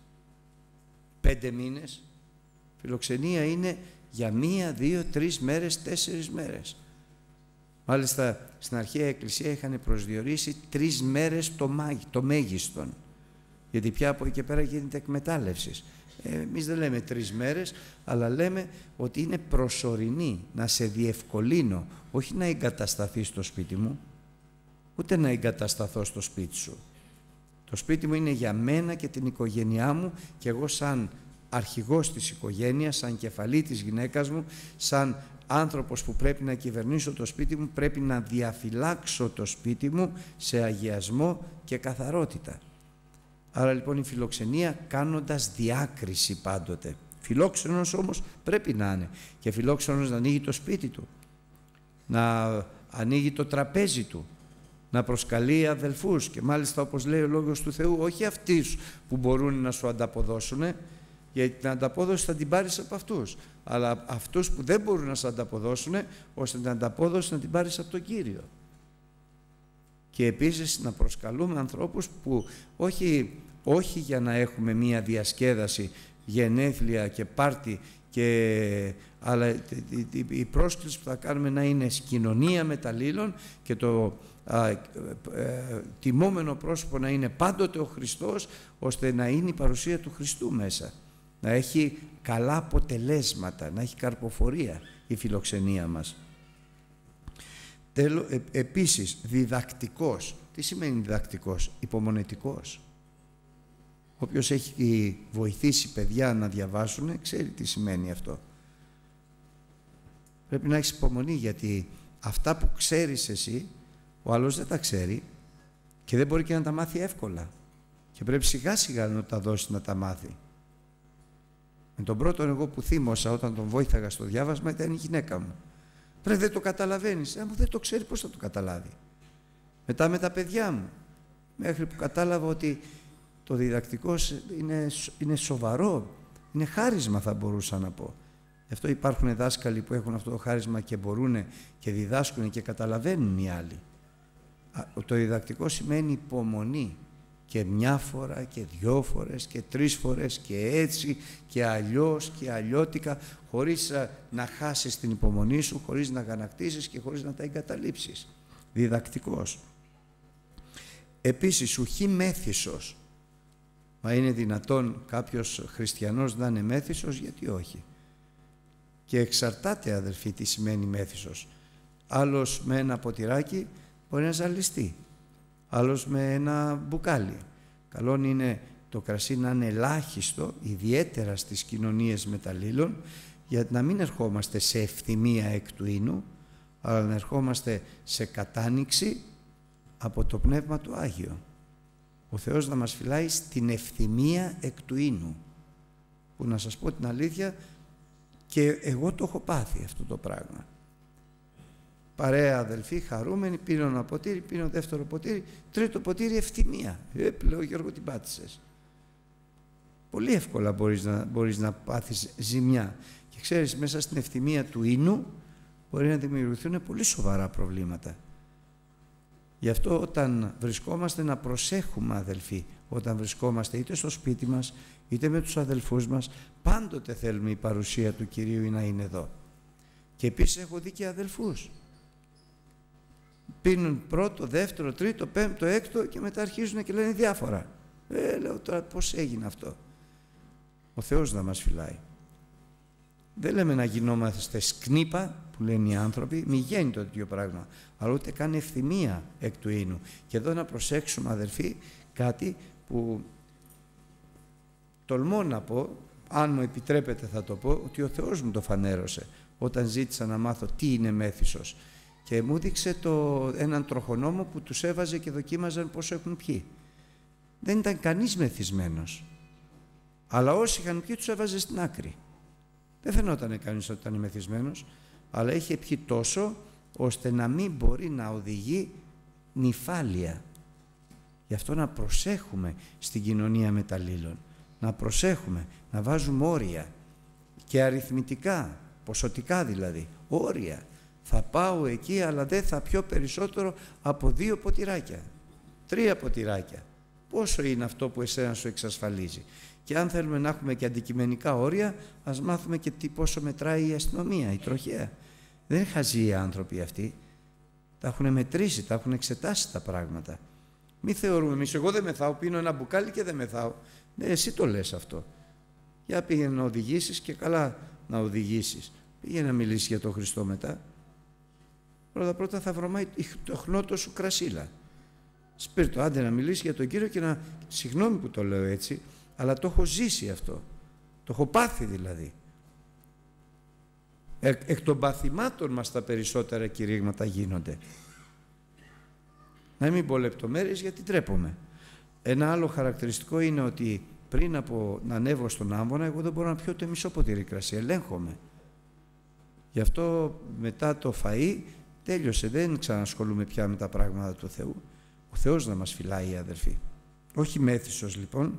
πέντε μήνες. Φιλοξενία είναι για μία, δύο, τρεις μέρες, τέσσερις μέρες. Μάλιστα στην αρχαία Εκκλησία είχαν προσδιορίσει τρεις μέρες το, μάγι, το μέγιστον, γιατί πια από εκεί και πέρα γίνεται εκμετάλλευση. Ε, εμείς δεν λέμε τρεις μέρες, αλλά λέμε ότι είναι προσωρινή, να σε διευκολύνω, όχι να εγκατασταθείς στο σπίτι μου, ούτε να εγκατασταθώ στο σπίτι σου. Το σπίτι μου είναι για μένα και την οικογένειά μου, και εγώ σαν αρχηγός της οικογένειας, σαν κεφαλή της γυναίκας μου, σαν άνθρωπος που πρέπει να κυβερνήσω το σπίτι μου, πρέπει να διαφυλάξω το σπίτι μου σε αγιασμό και καθαρότητα. Άρα λοιπόν η φιλοξενία κάνοντας διάκριση πάντοτε. Φιλόξενος όμως πρέπει να είναι, και φιλόξενος να ανοίγει το σπίτι του, να ανοίγει το τραπέζι του, να προσκαλεί αδελφούς, και μάλιστα όπως λέει ο Λόγος του Θεού, όχι αυτούς που μπορούν να σου ανταποδώσουν, γιατί την ανταπόδοση θα την πάρεις από αυτούς, αλλά αυτούς που δεν μπορούν να σου ανταποδώσουν, ώστε την ανταπόδοση να την πάρεις από τον Κύριο. Και επίσης να προσκαλούμε ανθρώπους που όχι, όχι για να έχουμε μία διασκέδαση, γενέθλια και πάρτι, και, αλλά η πρόσκληση που θα κάνουμε να είναι κοινωνία μεταλλήλων, και το α, ε, ε, τιμόμενο πρόσωπο να είναι πάντοτε ο Χριστός, ώστε να είναι η παρουσία του Χριστού μέσα, να έχει καλά αποτελέσματα, να έχει καρποφορία η φιλοξενία μας. Τέλος, ε, επίσης, διδακτικός. Τι σημαίνει διδακτικός? Υπομονετικός. Όποιος έχει βοηθήσει παιδιά να διαβάσουν, ξέρει τι σημαίνει αυτό. Πρέπει να έχεις υπομονή, γιατί αυτά που ξέρεις εσύ, ο άλλος δεν τα ξέρει και δεν μπορεί και να τα μάθει εύκολα. Και πρέπει σιγά σιγά να τα δώσει να τα μάθει. Με τον πρώτον εγώ που θύμωσα όταν τον βόηθαγα στο διάβασμα ήταν η γυναίκα μου. Πρέπει δεν το καταλαβαίνεις. Ε, δεν το ξέρει, πώς θα το καταλάβει. Μετά με τα παιδιά μου. Μέχρι που κατάλαβα ότι το διδακτικό είναι, είναι σοβαρό. Είναι χάρισμα, θα μπορούσα να πω. Γι' αυτό υπάρχουν δάσκαλοι που έχουν αυτό το χάρισμα και μπορούν και διδάσκουν και καταλαβαίνουν οι άλλοι. Το διδακτικό σημαίνει υπομονή. Και μια φορά και δυο φορές και τρεις φορές και έτσι και αλλιώς και αλλιώτικα, χωρίς να χάσεις την υπομονή σου, χωρίς να αγανακτήσεις και χωρίς να τα εγκαταλείψεις. Διδακτικός. Επίσης, ουχή μέθησος. Μα είναι δυνατόν κάποιος χριστιανός να είναι μέθησος? Γιατί όχι. Και εξαρτάται, αδελφοί, τι σημαίνει μέθησος. Άλλος με ένα ποτηράκι μπορεί να ζαλιστεί. Άλλος με ένα μπουκάλι. Καλό είναι το κρασί να είναι ελάχιστο, ιδιαίτερα στις κοινωνίες μεταλλήλων, για να μην ερχόμαστε σε ευθυμία εκ του ίνου, αλλά να ερχόμαστε σε κατάνοιξη από το Πνεύμα του Άγιο. Ο Θεός να μας φυλάει στην ευθυμία εκ του ίνου, που να σας πω την αλήθεια, και εγώ το έχω πάθει αυτό το πράγμα. Παρέα αδελφοί, χαρούμενοι, πίνω ένα ποτήρι, πίνω δεύτερο ποτήρι, τρίτο ποτήρι, ευθυμία. Ε, λέω, Γιώργο, την πάτησες. Πολύ εύκολα μπορείς να, μπορείς να πάθεις ζημιά. Και ξέρεις, μέσα στην ευθυμία του ίνου μπορεί να δημιουργηθούν πολύ σοβαρά προβλήματα. Γι' αυτό όταν βρισκόμαστε να προσέχουμε, αδελφοί, όταν βρισκόμαστε είτε στο σπίτι μας, είτε με τους αδελφούς μας, πάντοτε θέλουμε η παρουσία του Κυρίου να είναι εδώ. Και επίσης έχω δει και αδελφούς. Πίνουν πρώτο, δεύτερο, τρίτο, πέμπτο, έκτο και μετά αρχίζουν και λένε διάφορα. Ε, λέω τώρα πώς έγινε αυτό. Ο Θεός να μας φυλάει. Δεν λέμε να γινόμαστε σκνήπα, που λένε οι άνθρωποι, μη γίνει το τέτοιο πράγμα, αλλά ούτε καν ευθυμία εκ του ίνου. Και εδώ να προσέξουμε, αδελφοί, κάτι που τολμώ να πω, αν μου επιτρέπετε θα το πω, ότι ο Θεός μου το φανέρωσε όταν ζήτησα να μάθω τι είναι μέθησος. Και μου δείξε το, έναν τροχονόμο που τους έβαζε και δοκίμαζαν πόσο έχουν πιει. Δεν ήταν κανείς μεθυσμένος. Αλλά όσοι είχαν πιει τους έβαζε στην άκρη. Δεν φαινόταν κανείς ότι ήταν μεθυσμένος, αλλά είχε πιει τόσο ώστε να μην μπορεί να οδηγεί νηφάλια. Γι' αυτό να προσέχουμε στην κοινωνία μεταλλήλων. Να προσέχουμε, να βάζουμε όρια και αριθμητικά, ποσοτικά δηλαδή, όρια. Θα πάω εκεί, αλλά δεν θα πιω περισσότερο από δύο ποτηράκια, τρία ποτηράκια. Πόσο είναι αυτό που εσένα σου εξασφαλίζει? Και αν θέλουμε να έχουμε και αντικειμενικά όρια, ας μάθουμε και τι πόσο μετράει η αστυνομία, η τροχέα. Δεν είναι χαζοί οι άνθρωποι αυτοί. Τα έχουν μετρήσει, τα έχουν εξετάσει τα πράγματα. Μη θεωρούμε εμείς, εγώ δεν μεθάω, πίνω ένα μπουκάλι και δεν μεθάω. Ναι, εσύ το λες αυτό. Για πήγαινε να οδηγήσεις και καλά να οδηγήσεις. Πήγαινε να μιλήσεις για τον Χριστό μετά. Πρώτα πρώτα θα βρωμάει το χνότο σου κρασίλα. Σπίρτο, άντε να μιλήσει για τον Κύριο και να... Συγγνώμη που το λέω έτσι, αλλά το έχω ζήσει αυτό. Το έχω πάθει δηλαδή. Εκ, εκ των παθημάτων μας τα περισσότερα κηρύγματα γίνονται. Να μην πω λεπτομέρειες γιατί τρέπομαι. Ένα άλλο χαρακτηριστικό είναι ότι πριν από να ανέβω στον άμβονα, εγώ δεν μπορώ να πιω ούτε μισό ποτήρι κρασί. Ελέγχομαι. Γι' αυτό μετά το φαΐ τέλειωσε. Δεν ξανασχολούμαι πια με τα πράγματα του Θεού. Ο Θεός να μας φυλάει, αδελφοί. Όχι μέθησος λοιπόν,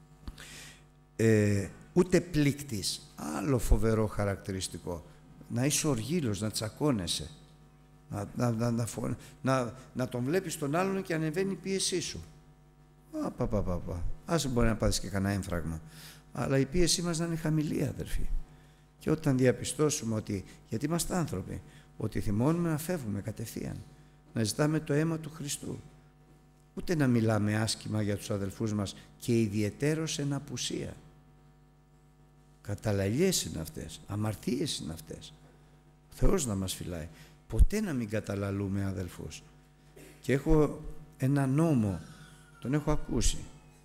ε, ούτε πλήκτης. Άλλο φοβερό χαρακτηριστικό. Να είσαι οργήλος, να τσακώνεσαι. Να, να, να, να, να, να τον βλέπεις τον άλλον και ανεβαίνει η πίεσή σου. Α, πα, πα, πα, πα. Ας μπορεί να πάθεις και κανένα έμφραγμα. Αλλά η πίεσή μας να είναι χαμηλή, αδελφοί. Και όταν διαπιστώσουμε ότι, γιατί είμαστε άνθρωποι, ότι θυμώνουμε να φεύγουμε κατευθείαν, να ζητάμε το αίμα του Χριστού. Ούτε να μιλάμε άσχημα για τους αδελφούς μας και ιδιαιτέρως εν απουσία. Καταλαλιές είναι αυτές, αμαρτίες είναι αυτές. Ο Θεός να μας φυλάει. Ποτέ να μην καταλαλούμε αδελφούς. Και έχω ένα νόμο, τον έχω ακούσει.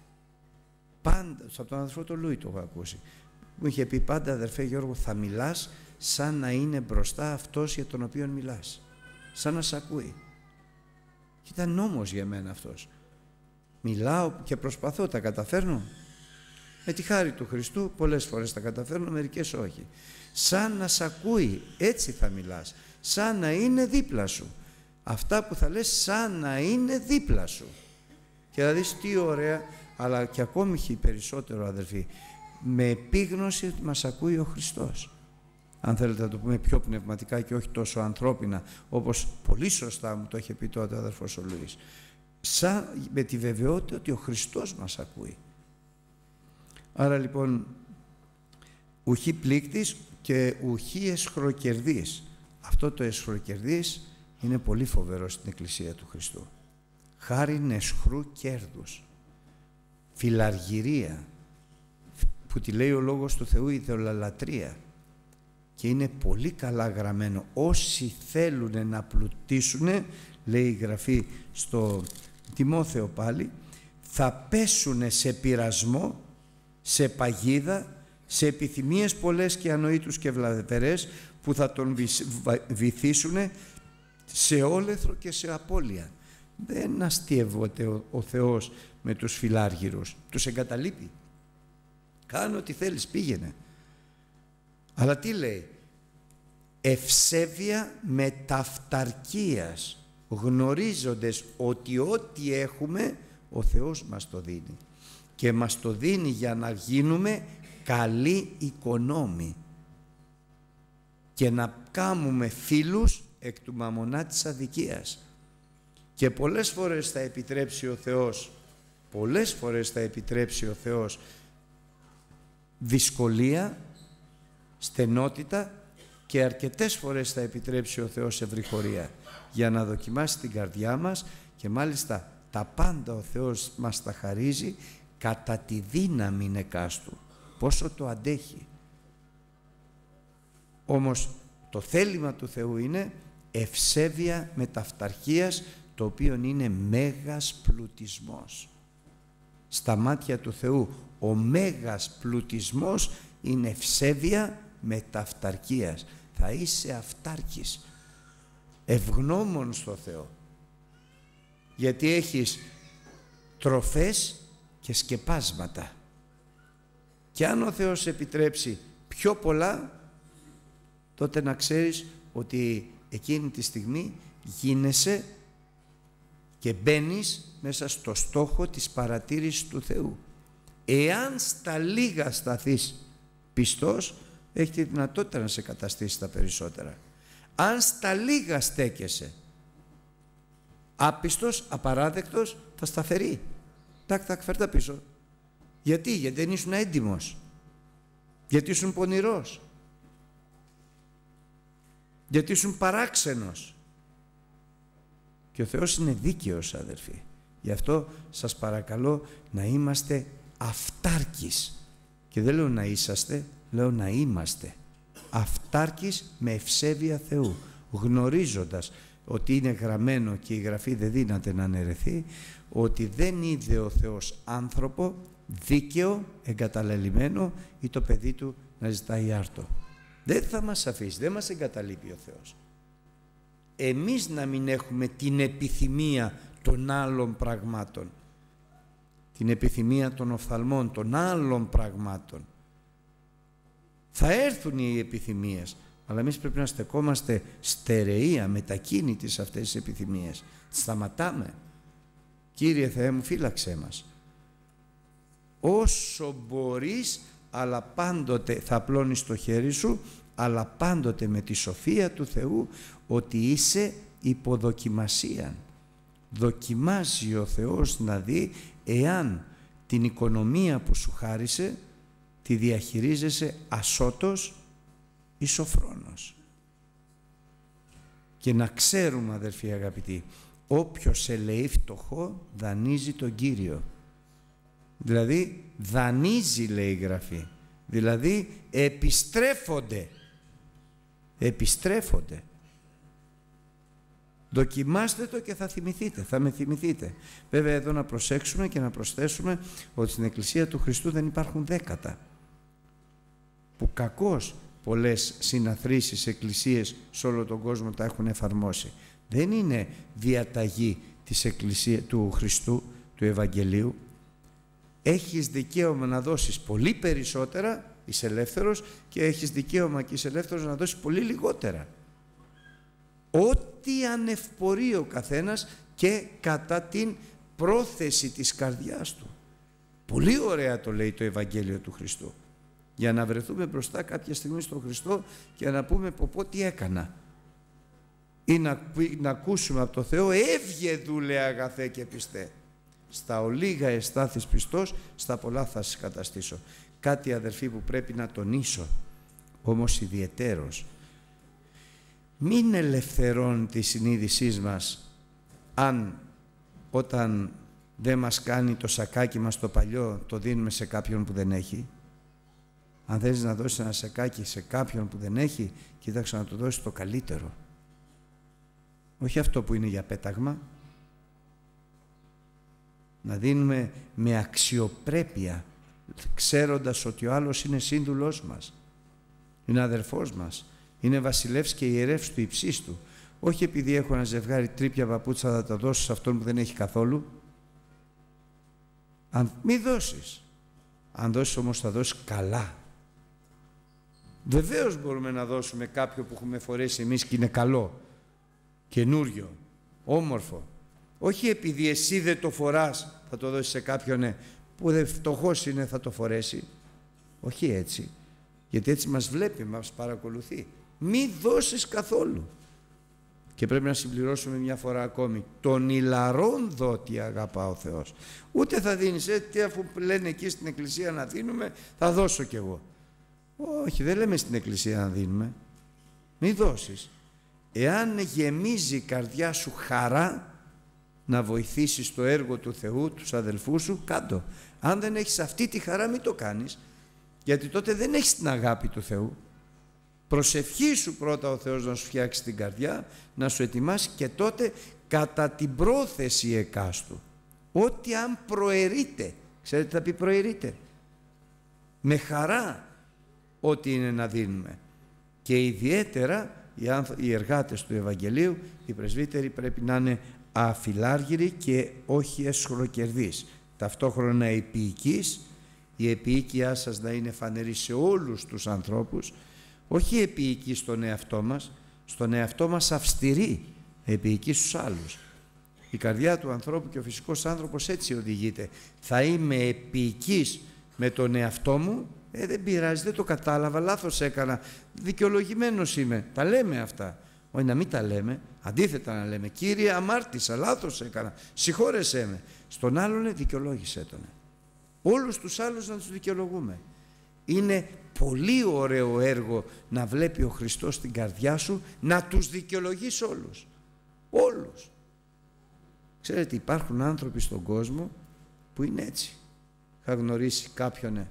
Πάντα, από τον αδερφό του Λούι το έχω ακούσει. Μου είχε πει πάντα, αδερφέ Γιώργο, θα μιλάς σαν να είναι μπροστά αυτός για τον οποίο μιλάς. Σαν να σ' ακούει. Και ήταν νόμος για μένα αυτός. Μιλάω και προσπαθώ, τα καταφέρνω. Με τη χάρη του Χριστού πολλές φορές τα καταφέρνω, μερικές όχι. Σαν να σ' ακούει, έτσι θα μιλάς. Σαν να είναι δίπλα σου. Αυτά που θα λες σαν να είναι δίπλα σου. Και θα δεις τι ωραία, αλλά και ακόμη περισσότερο, αδελφοί, με επίγνωση ότι μας ακούει ο Χριστός. Αν θέλετε να το πούμε πιο πνευματικά και όχι τόσο ανθρώπινα, όπως πολύ σωστά μου το είχε πει τότε ο αδερφός ο Λουίς. Σαν, με τη βεβαιότητα ότι ο Χριστός μας ακούει. Άρα λοιπόν, ουχή πλήκτης και ουχή εσχροκερδής. Αυτό το εσχροκερδής είναι πολύ φοβερό στην Εκκλησία του Χριστού. Χάριν εσχρού κέρδους, φιλαργυρία, που τη λέει ο Λόγος του Θεού ιδεολαλατρεία, και είναι πολύ καλά γραμμένο. Όσοι θέλουν να πλουτίσουν, λέει η Γραφή στο Τιμόθεο πάλι, θα πέσουν σε πειρασμό, σε παγίδα, σε επιθυμίες πολλές και ανοήτους και βλαβερές, που θα τον βυθίσουν σε όλεθρο και σε απώλεια. Δεν αστειεύεται ο, ο Θεός με τους φιλάργυρους, τους εγκαταλείπει. Κάνε ό,τι θέλεις, πήγαινε. Αλλά τι λέει? Ευσέβεια μεταυταρκίας, γνωρίζοντες ότι ό,τι έχουμε ο Θεός μας το δίνει, και μας το δίνει για να γίνουμε καλοί οικονόμοι και να κάνουμε φίλους εκ του μαμωνά της αδικίας. Και πολλές φορές θα επιτρέψει ο Θεός, πολλές φορές θα επιτρέψει ο Θεός δυσκολία, στενότητα, και αρκετές φορές θα επιτρέψει ο Θεός ευρυχωρία για να δοκιμάσει την καρδιά μας, και μάλιστα τα πάντα ο Θεός μας τα χαρίζει κατά τη δύναμη εκάστου, πόσο το αντέχει. Όμως το θέλημα του Θεού είναι ευσέβεια μεταυταρχίας, το οποίο είναι μέγας πλουτισμός. Στα μάτια του Θεού ο μέγας πλουτισμός είναι ευσέβεια μεταυταρκίας. Θα είσαι αυτάρκης, ευγνώμων στο Θεό, γιατί έχεις τροφές και σκεπάσματα. Και αν ο Θεός επιτρέψει πιο πολλά, τότε να ξέρεις ότι εκείνη τη στιγμή γίνεσαι και μπαίνεις μέσα στο στόχο της παρατήρησης του Θεού. Εάν στα λίγα σταθείς πιστός, έχει τη δυνατότητα να σε καταστήσει τα περισσότερα. Αν στα λίγα στέκεσαι άπιστος, απαράδεκτος, θα σταθερεί. Τάκ, τάκ, φέρ' τα πίσω. Γιατί? Γιατί δεν ήσουν έντιμος. Γιατί ήσουν πονηρός. Γιατί ήσουν παράξενος. Και ο Θεός είναι δίκαιος, αδερφοί. Γι' αυτό σας παρακαλώ να είμαστε αυτάρκης. Και δεν λέω να είσαστε, λέω να είμαστε αυτάρκης με ευσέβεια Θεού, γνωρίζοντας ότι είναι γραμμένο, και η Γραφή δεν δύναται να αναιρεθεί, ότι δεν είδε ο Θεός άνθρωπο δίκαιο, εγκαταλελειμμένο, ή το παιδί του να ζητάει άρτο. Δεν θα μας αφήσει, δεν μας εγκαταλείπει ο Θεός. Εμείς να μην έχουμε την επιθυμία των άλλων πραγμάτων, την επιθυμία των οφθαλμών, των άλλων πραγμάτων. Θα έρθουν οι επιθυμίες, αλλά εμείς πρέπει να στεκόμαστε στερεοί, αμετακίνητοι σε αυτές τις επιθυμίες. Σταματάμε. Κύριε Θεέ μου, φύλαξέ μας. Όσο μπορείς, αλλά πάντοτε θα απλώνεις το χέρι σου, αλλά πάντοτε με τη σοφία του Θεού, ότι είσαι υποδοκιμασία. Δοκιμάζει ο Θεός να δει εάν την οικονομία που σου χάρισε τη διαχειρίζεσαι ασώτος ή σοφρόνος. Και να ξέρουμε, αδερφοί αγαπητοί, όποιος ελεεί φτωχό δανείζει τον Κύριο. Δηλαδή δανείζει, λέει η Γραφή, δηλαδή επιστρέφονται επιστρέφονται Δοκιμάστε το και θα θυμηθείτε, θα με θυμηθείτε. Βέβαια εδώ να προσέξουμε και να προσθέσουμε ότι στην Εκκλησία του Χριστού δεν υπάρχουν δέκατα. Που κακώς πολλές συναθρήσεις, εκκλησίες σε όλο τον κόσμο τα έχουν εφαρμόσει. Δεν είναι διαταγή της Εκκλησίας του Χριστού, του Ευαγγελίου. Έχεις δικαίωμα να δώσεις πολύ περισσότερα, είσαι ελεύθερος, και έχεις δικαίωμα και είσαι ελεύθερος να δώσεις πολύ λιγότερα. Ό,τι ανευπορεί ο καθένας και κατά την πρόθεση της καρδιάς του. Πολύ ωραία το λέει το Ευαγγέλιο του Χριστού. Για να βρεθούμε μπροστά κάποια στιγμή στον Χριστό και να πούμε πω πω τι έκανα. Ή να, να ακούσουμε από το Θεό, έβγε δούλε αγαθέ και πιστέ. Στα ολίγα εστάθης πιστός, στα πολλά θα σας καταστήσω. Κάτι, αδερφοί, που πρέπει να τονίσω, όμως ιδιαιτέρως. Μην ελευθερώνει τη συνείδησή μας αν όταν δεν μας κάνει το σακάκι μας το παλιό, το δίνουμε σε κάποιον που δεν έχει. Αν θέλεις να δώσεις ένα σακάκι σε κάποιον που δεν έχει, κοίταξε να του δώσεις το καλύτερο. Όχι αυτό που είναι για πέταγμα. Να δίνουμε με αξιοπρέπεια, ξέροντας ότι ο άλλος είναι σύνδουλός μας, είναι αδερφός μας, είναι βασιλεύς και ιερεύς του υψίστου. Όχι επειδή έχω ένα ζευγάρι τρίπια παπούτσα θα τα δώσω σε αυτόν που δεν έχει καθόλου. Αν μη δώσεις. Αν δώσεις όμως θα δώσεις καλά. Βεβαίως μπορούμε να δώσουμε κάποιο που έχουμε φορέσει εμείς και είναι καλό, καινούριο, όμορφο. Όχι επειδή εσύ δεν το φοράς θα το δώσεις σε κάποιον, ναι, που δεν φτωχός είναι θα το φορέσει. Όχι έτσι. Γιατί έτσι μας βλέπει, μας παρακολουθεί. Μη δώσεις καθόλου. Και πρέπει να συμπληρώσουμε μια φορά ακόμη. Τον ηλαρών δότη αγαπά ο Θεός. Ούτε θα δίνεις, ε, τι αφού λένε εκεί στην εκκλησία να δίνουμε, θα δώσω κι εγώ. Όχι, δεν λέμε στην εκκλησία να δίνουμε. Μη δώσεις. Εάν γεμίζει η καρδιά σου χαρά να βοηθήσεις το έργο του Θεού, τους αδελφούς σου, κάντο. Αν δεν έχεις αυτή τη χαρά, μην το κάνεις. Γιατί τότε δεν έχεις την αγάπη του Θεού. Προσευχήσου πρώτα ο Θεός να σου φτιάξει την καρδιά, να σου ετοιμάσει, και τότε κατά την πρόθεση εκάστου. Ό,τι αν προαιρείται, ξέρετε τι θα πει προαιρείται, με χαρά ό,τι είναι να δίνουμε. Και ιδιαίτερα οι, οι εργάτες του Ευαγγελίου, οι πρεσβύτεροι, πρέπει να είναι αφιλάργυροι και όχι εσχροκερδείς. Ταυτόχρονα επίοικείς, η επίοικιά σας να είναι φανερή σε όλους τους ανθρώπους, όχι επίοικοι στον εαυτό μας, στον εαυτό μας αυστηρή, επίοικοι στους άλλους. Η καρδιά του ανθρώπου και ο φυσικός άνθρωπος έτσι οδηγείται. Θα είμαι επίοικης με τον εαυτό μου, ε, δεν πειράζει, δεν το κατάλαβα, λάθος έκανα, δικαιολογημένος είμαι. Τα λέμε αυτά. Όχι να μην τα λέμε, αντίθετα να λέμε, Κύριε αμάρτησα, λάθος έκανα, συγχώρεσέ με. Στον άλλον δικαιολόγησέ τον. Όλους τους άλλους να τους δικαιολογούμε. Είναι πολύ ωραίο έργο να βλέπει ο Χριστός στην καρδιά σου να τους δικαιολογείς όλους. Όλους. Ξέρετε, υπάρχουν άνθρωποι στον κόσμο που είναι έτσι. Είχα γνωρίσει κάποιον,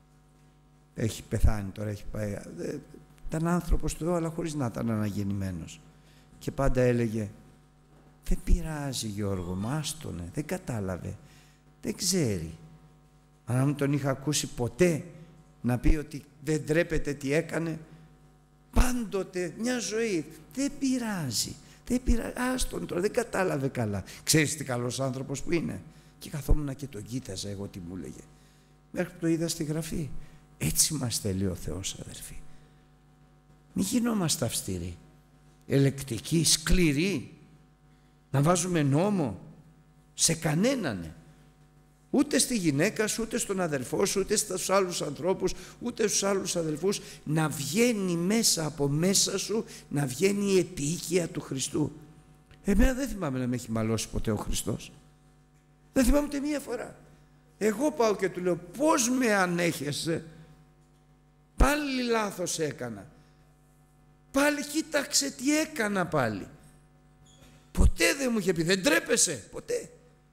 έχει πεθάνει τώρα, έχει πάει, ήταν άνθρωπος του Θεού αλλά χωρίς να ήταν αναγεννημένος. Και πάντα έλεγε, δεν πειράζει Γιώργο, μάστονε, δεν κατάλαβε, δεν ξέρει. Αν δεν τον είχα ακούσει ποτέ να πει ότι δεν ντρέπεται τι έκανε, πάντοτε μια ζωή, δεν πειράζει, δεν πειράζει, άστον τώρα, δεν κατάλαβε καλά. Ξέρεις τι καλός άνθρωπος που είναι. Και καθόμουν και τον κοίταζα εγώ τι μου έλεγε. Μέχρι που το είδα στη Γραφή. Έτσι μας θέλει ο Θεός, αδερφοί. Μην γινόμαστε αυστηροί, ελεκτικοί, σκληροί, να βάζουμε νόμο σε κανέναν. Ούτε στη γυναίκα σου, ούτε στον αδελφό σου, ούτε στους άλλους ανθρώπους, ούτε στους άλλους αδελφούς, να βγαίνει μέσα από μέσα σου, να βγαίνει η επίοικια του Χριστού. Εμένα δεν θυμάμαι να με έχει μαλώσει ποτέ ο Χριστός. Δεν θυμάμαι ούτε μία φορά. Εγώ πάω και του λέω, πώς με ανέχεσαι, πάλι λάθος έκανα. Πάλι κοίταξε τι έκανα πάλι. Ποτέ δεν μου είχε πει, δεν τρέπεσαι, ποτέ.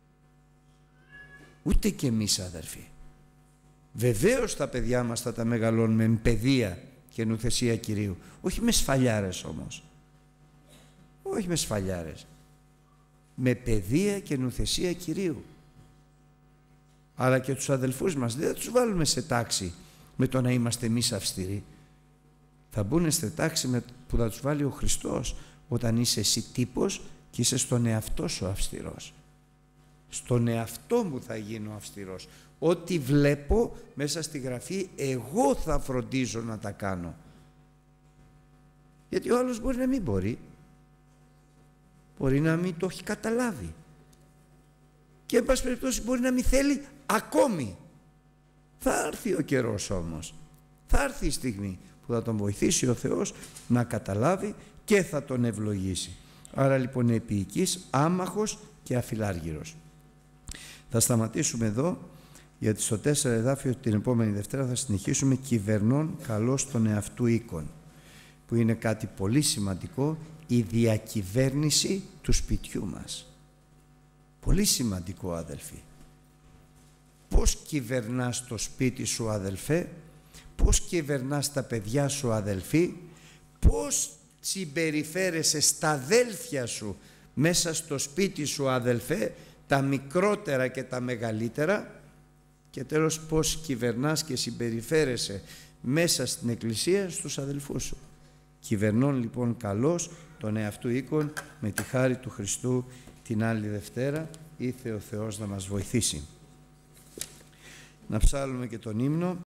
Ούτε και εμείς, αδερφοί. Βεβαίως τα παιδιά μας θα τα μεγαλώνουμε με παιδεία και νουθεσία Κυρίου. Όχι με σφαλιάρες όμως. Όχι με σφαλιάρες. με παιδεία και νουθεσία Κυρίου. Αλλά και τους αδελφούς μας δεν θα τους βάλουμε σε τάξη με το να είμαστε εμείς αυστηροί. Θα μπουν σε τάξη με, που θα τους βάλει ο Χριστός, όταν είσαι εσύ τύπος και είσαι στον εαυτό σου αυστηρός. Στον εαυτό μου θα γίνω αυστηρός. Ό,τι βλέπω μέσα στη Γραφή, εγώ θα φροντίζω να τα κάνω. Γιατί ο άλλος μπορεί να μην μπορεί. Μπορεί να μην το έχει καταλάβει. Και εν πάση περιπτώσει μπορεί να μην θέλει ακόμη. Θα έρθει ο καιρός όμως. Θα έρθει η στιγμή που θα τον βοηθήσει ο Θεός να καταλάβει και θα τον ευλογήσει. Άρα λοιπόν επίοικης, άμαχος και αφιλάργυρος. Θα σταματήσουμε εδώ, γιατί στο τέσσερα εδάφιο την επόμενη Δευτέρα θα συνεχίσουμε κυβερνών καλώς τον εαυτού οίκων, που είναι κάτι πολύ σημαντικό, η διακυβέρνηση του σπιτιού μας. Πολύ σημαντικό, αδελφοί. Πώς κυβερνάς το σπίτι σου, αδελφέ, πώς κυβερνάς τα παιδιά σου, αδελφοί, πώς συμπεριφέρεσαι στα αδέλφια σου μέσα στο σπίτι σου, αδελφέ, τα μικρότερα και τα μεγαλύτερα, και τέλος πώς κυβερνάς και συμπεριφέρεσαι μέσα στην Εκκλησία στους αδελφούς σου. Κυβερνών λοιπόν καλώς τον εαυτού οίκων, με τη χάρη του Χριστού την άλλη Δευτέρα, ήθε ο Θεός να μας βοηθήσει. Να ψάλλουμε και τον ύμνο.